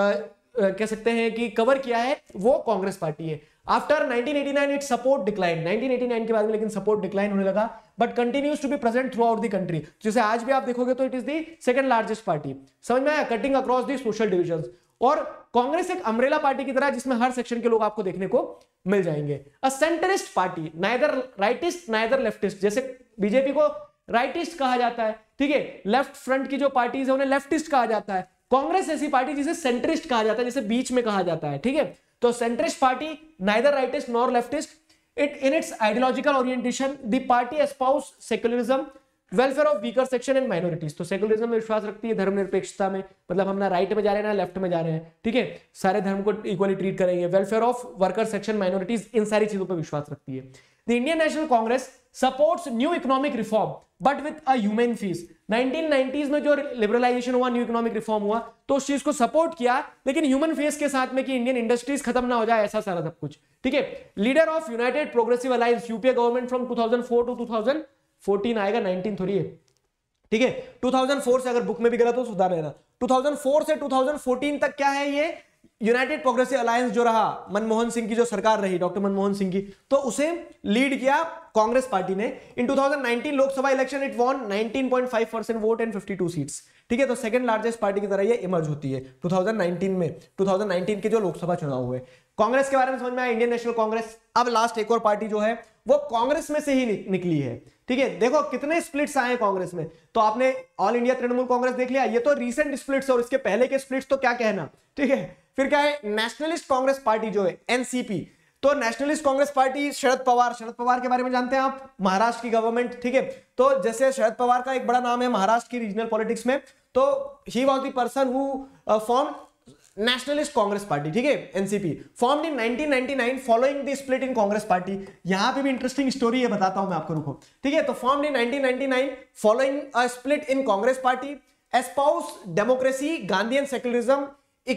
Speaker 1: कह सकते हैं कि कवर किया है, वो कांग्रेस पार्टी है। आफ्टर 1989 इट सपोर्ट डिक्लाइन, 1989 के बाद में लेकिन सपोर्ट डिक्लाइन होने लगा, but continues to be present throughout the country. जैसे आज भी आप देखोगे तो it is the second largest party. समझ में आया, cutting across the social divisions. और कांग्रेस एक अम्ब्रेला पार्टी की तरह जिसमें हर सेक्शन के लोग आपको देखने को मिल जाएंगे। A centrist party, neither rightist neither leftist. जैसे बीजेपी को राइटिस्ट कहा जाता है, ठीक है, लेफ्ट फ्रंट की जो पार्टीज है उन्हें लेफ्टिस्ट कहा जाता है। कांग्रेस ऐसी पार्टी जिसे सेंट्रिस्ट कहा जाता है, जिसे बीच में कहा जाता है। ठीक है, तो centrist party, neither rightist nor leftist. It in its ideological orientation the party espouse secularism, welfare of weaker section and minorities. तो सेक्युलरिज्म में विश्वास रखती है, धर्मनिरपेक्षता में, मतलब हम ना राइट में जा रहे हैं ना लेफ्ट में जा रहे हैं, ठीक है, सारे धर्म को इक्वली ट्रीट करेंगे। Welfare of worker section, minorities, इन सारी चीजों पर विश्वास रखती है। The Indian National Congress supports new economic reform but with a human face. 1990s में जो लिबरलाइजेशन हुआ, न्यू इकोनॉमिक रिफॉर्म हुआ, तो उस चीज को सपोर्ट किया, लेकिन ह्यूमन फेस के साथ में कि इंडियन इंडस्ट्रीज खत्म ना हो जाए, ऐसा सारा सब कुछ। ठीक है, leader of United Progressive Alliance UPA government from 2004 to 2014 आएगा, 19 थोड़ी है, ठीक है, 2004 से, अगर बुक में भी गलत तो सुधार लेना। 2004 से 2014 तक क्या है, ये यूनाइटेड प्रोग्रेसिव अलायंस जो रहा, मनमोहन सिंह की जो सरकार रही, डॉक्टर मनमोहन सिंह की, तो उसे लीड किया कांग्रेस पार्टी ने। In 2019 Lok Sabha election it won 19.5% vote and 52 seats. ठीक है, तो सेकंड लार्जेस्ट पार्टी की तरह ये इमर्ज होती है 2019 में, 2019 के जो लोकसभा चुनाव हुए। कांग्रेस के बारे में समझ में आया, इंडियन नेशनल कांग्रेस। अब लास्ट एक और पार्टी जो है वो कांग्रेस में से ही निकली है। ठीक है, देखो कितने स्प्लिट्स आए कांग्रेस में। तो आपने ऑल इंडिया तृणमूल कांग्रेस देख लिया, ये तो रीसेंट स्प्लिट्स, और इसके पहले के स्प्लिट्स तो क्या कहना। ठीक है, फिर क्या है, नेशनलिस्ट कांग्रेस पार्टी जो है एनसीपी, तो Nationalist Congress party, Sharad Pawar के बारे में जानते हैं आप, महाराष्ट्र की गवर्नमेंट, ठीक है। तो जैसे शरद पवार का एक बड़ा नाम है महाराष्ट्र की रीजनल पॉलिटिक्स में, तो he was the person who form Nationalist Congress party, ठीक है, NCP, formed in 1999 following the split in Congress party. यहां पे भी इंटरेस्टिंग स्टोरी है, बताता हूं मैं आपको, रुको, ठीक है। तो formed in 1999 following a split in Congress party, espouse democracy, Gandhian secularism,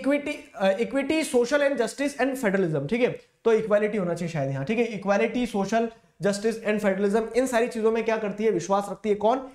Speaker 1: equity, social and justice and federalism, ठीक है। तो इक्वालिटी होना चाहिए शायद यहाँ, ठीक है, equality, social justice and federalism, इन सारी चीजों में क्या करती है, विश्वास रखती है। कौन?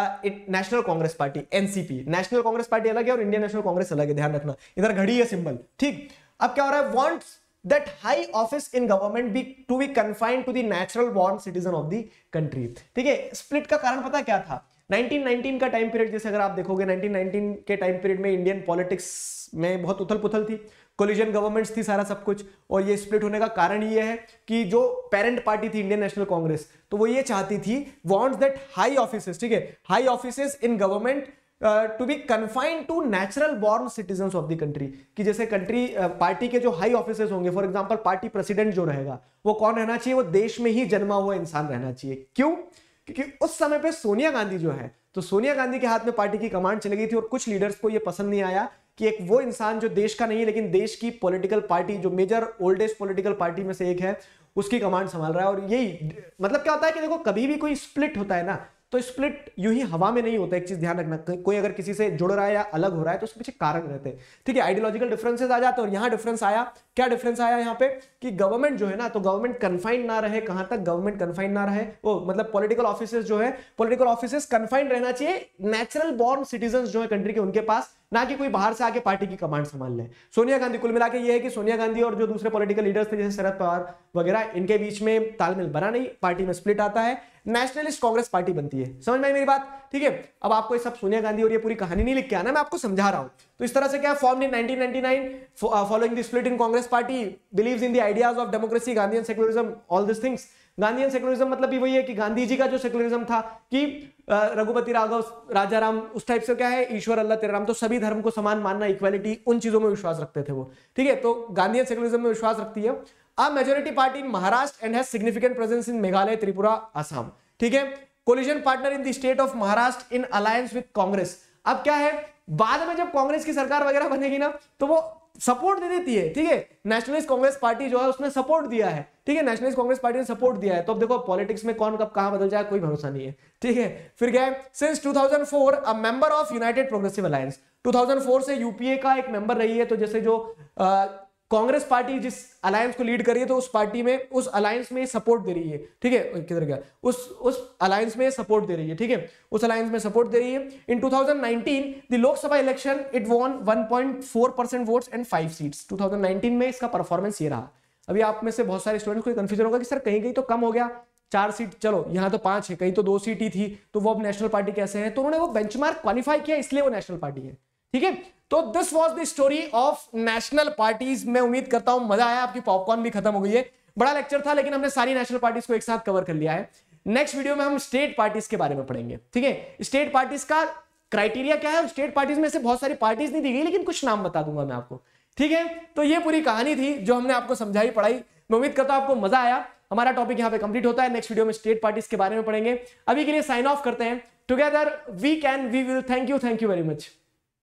Speaker 1: National Congress party, NCP. National Congress party अलग है और इंडियन नेशनल कांग्रेस अलग है, ध्यान रखना, इधर घड़ी है सिंबल, ठीक। अब क्या हो रहा है, wants that high office in government be to be confined to the natural born citizen of the country, ठीक है। स्प्लिट का कारण पता क्या था? 1919 का टाइम पीरियड, जैसे अगर आप देखोगे 1919 के टाइम पीरियड में इंडियन पॉलिटिक्स में बहुत उथल पुथल थी, कोलिजन गवर्नमेंट्स थी, सारा सब कुछ। और ये स्प्लिट होने का कारण ये है कि जो पेरेंट पार्टी थी इंडियन नेशनल कांग्रेस, तो वो ये चाहती थी, वांट्स दैट हाई ऑफिसेस, ठीक है, high offices in government to be confined to natural born citizens of the country, कि जैसे कंट्री पार्टी के जो हाई ऑफिसेस होंगे, फॉर एग्जांपल पार्टी प्रेसिडेंट जो रहेगा वो कौन रहना चाहिए, वो देश में ही जन्मा हुआ इंसान रहना चाहिए। क्यों? क्योंकि उस समय पे सोनिया गांधी जो है, तो सोनिया गांधी के हाथ में पार्टी की कमांड चली गई थी, और कुछ लीडर्स को ये पसंद नहीं आया कि एक वो इंसान जो देश का नहीं है लेकिन देश की पॉलिटिकल पार्टी, जो मेजर ओल्डेस्ट पॉलिटिकल पार्टी में से एक है, उसकी कमांड संभाल रहा है। और यही मतलब क्या होता है कि देखो, कभी भी कोई स्प्लिट होता है ना, तो स्प्लिट यूं ही हवा में नहीं होता, एक चीज ध्यान रखना, कोई अगर किसी से जुड़ रहा है या अलग हो रहा है तो उसके पीछे कारण रहते हैं, ठीक है, आइडियोलॉजिकल डिफरेंसेस आ जाते हैं। और यहाँ डिफरेंस आया, क्या डिफरेंस आया यहाँ पे, कि गवर्नमेंट जो है ना, तो गवर्नमेंट कन्फाइंड ना रहे, कहां तक गवर्नमेंट कन्फाइंड ना रहे, वो मतलब पॉलिटिकल ऑफिसेस जो है, पॉलिटिकल ऑफिसेस कन्फाइंड रहना चाहिए नेचुरल बॉर्न सिटीजन जो है कंट्री के, उनके पास, ना कि कोई बाहर से आके पार्टी की कमांड संभाल ले। सोनिया गांधी, कुल मिला के ये है कि सोनिया गांधी और जो दूसरे पॉलिटिकल लीडर्स थे जैसे शरद पवार वगैरह, इनके बीच में तालमेल बना नहीं, पार्टी में स्प्लिट आता है, नेशनलिस्ट कांग्रेस पार्टी बनती है। समझ में आई मेरी बात? ठीक है। अब आपको ये सब सोनिया गांधी और ये पूरी कहानी नहीं लिख के आना, मैं आपको समझा रहा हूं। तो इस तरह से क्या, form in 1999 following the split in Congress party, believes in the ideas of democracy, Gandhian secularism, all this things. Gandhian secularism मतलब भी वही है कि गांधी जी का जो सेक्युलरिज्म था कि रघुपति राघव, राजाराम, उस टाइप से क्या है, ईश्वर अल्लाह तेरा राम, तो सभी धर्म को समान मानना, इक्वालिटी, उन चीजों में विश्वास रखते थे वो, ठीक है। तो गांधीयन सेक्युलरिज्म में विश्वास रखती है। A majority party in Maharashtra and has significant presence in Meghalaya, Tripura, Assam, ठीक है। Coalition partner in the state of Maharashtra in alliance with Congress. अब क्या है, बाद में जब कांग्रेस की सरकार वगैरह बनेगी ना, तो वो सपोर्ट दे देती है, ठीक है। नेशनलिस्ट कांग्रेस पार्टी जो है उसने सपोर्ट दिया है, ठीक है, नेशनलिस्ट कांग्रेस पार्टी ने सपोर्ट दिया है। तो अब देखो पॉलिटिक्स में कौन कब कहां बदल जाए कोई भरोसा नहीं है, ठीक है। फिर क्या है, since 2004 a member of United Progressive Alliance, 2004 से यूपीए का एक मेंबर रही है। तो जैसे जो कांग्रेस पार्टी जिस अलायंस को लीड कर रही है, तो उस पार्टी में, उस अलायंस में सपोर्ट दे रही है, ठीक है। किधर गया, उस अलायंस में सपोर्ट दे रही है, ठीक है, उस अलायंस में सपोर्ट दे रही है। In 2019 the Lok Sabha election it won 1.4% votes and 5 seats. 2019 में इसका परफॉर्मेंस ये रहा। अभी आप में से बहुत सारे स्टूडेंट्स को कंफ्यूजन होगा कि सर कहीं कहीं तो कम हो गया, 4 सीट, चलो यहाँ तो 5 है, कहीं तो 2 सीट ही थी, तो वो अब नेशनल पार्टी कैसे है? तो उन्होंने वो बेंचमार्क क्वालिफाई किया, इसलिए वो नेशनल पार्टी है, ठीक है। तो this was the story of national parties. मैं उम्मीद करता हूं मजा आया, आपकी पॉपकॉर्न भी खत्म हो गई है। बड़ा लेक्चर था लेकिन हमने सारी नेशनल पार्टीज को एक साथ कवर कर लिया है। नेक्स्ट वीडियो में हम स्टेट पार्टीज के बारे में पढ़ेंगे, ठीक है। स्टेट पार्टीज का क्राइटेरिया क्या है, स्टेट पार्टीज में से बहुत सारी पार्टीज नहीं दी गई, लेकिन कुछ नाम बता दूंगा मैं आपको, ठीक है। तो ये पूरी कहानी थी जो हमने आपको समझाई, पढ़ाई। मैं उम्मीद करता हूं आपको मजा आया। हमारा टॉपिक यहां पे कंप्लीट होता है। नेक्स्ट वीडियो में स्टेट पार्टीज के बारे में पढ़ेंगे। अभी के लिए साइन ऑफ करते हैं। Together we can, we will. Thank you very much.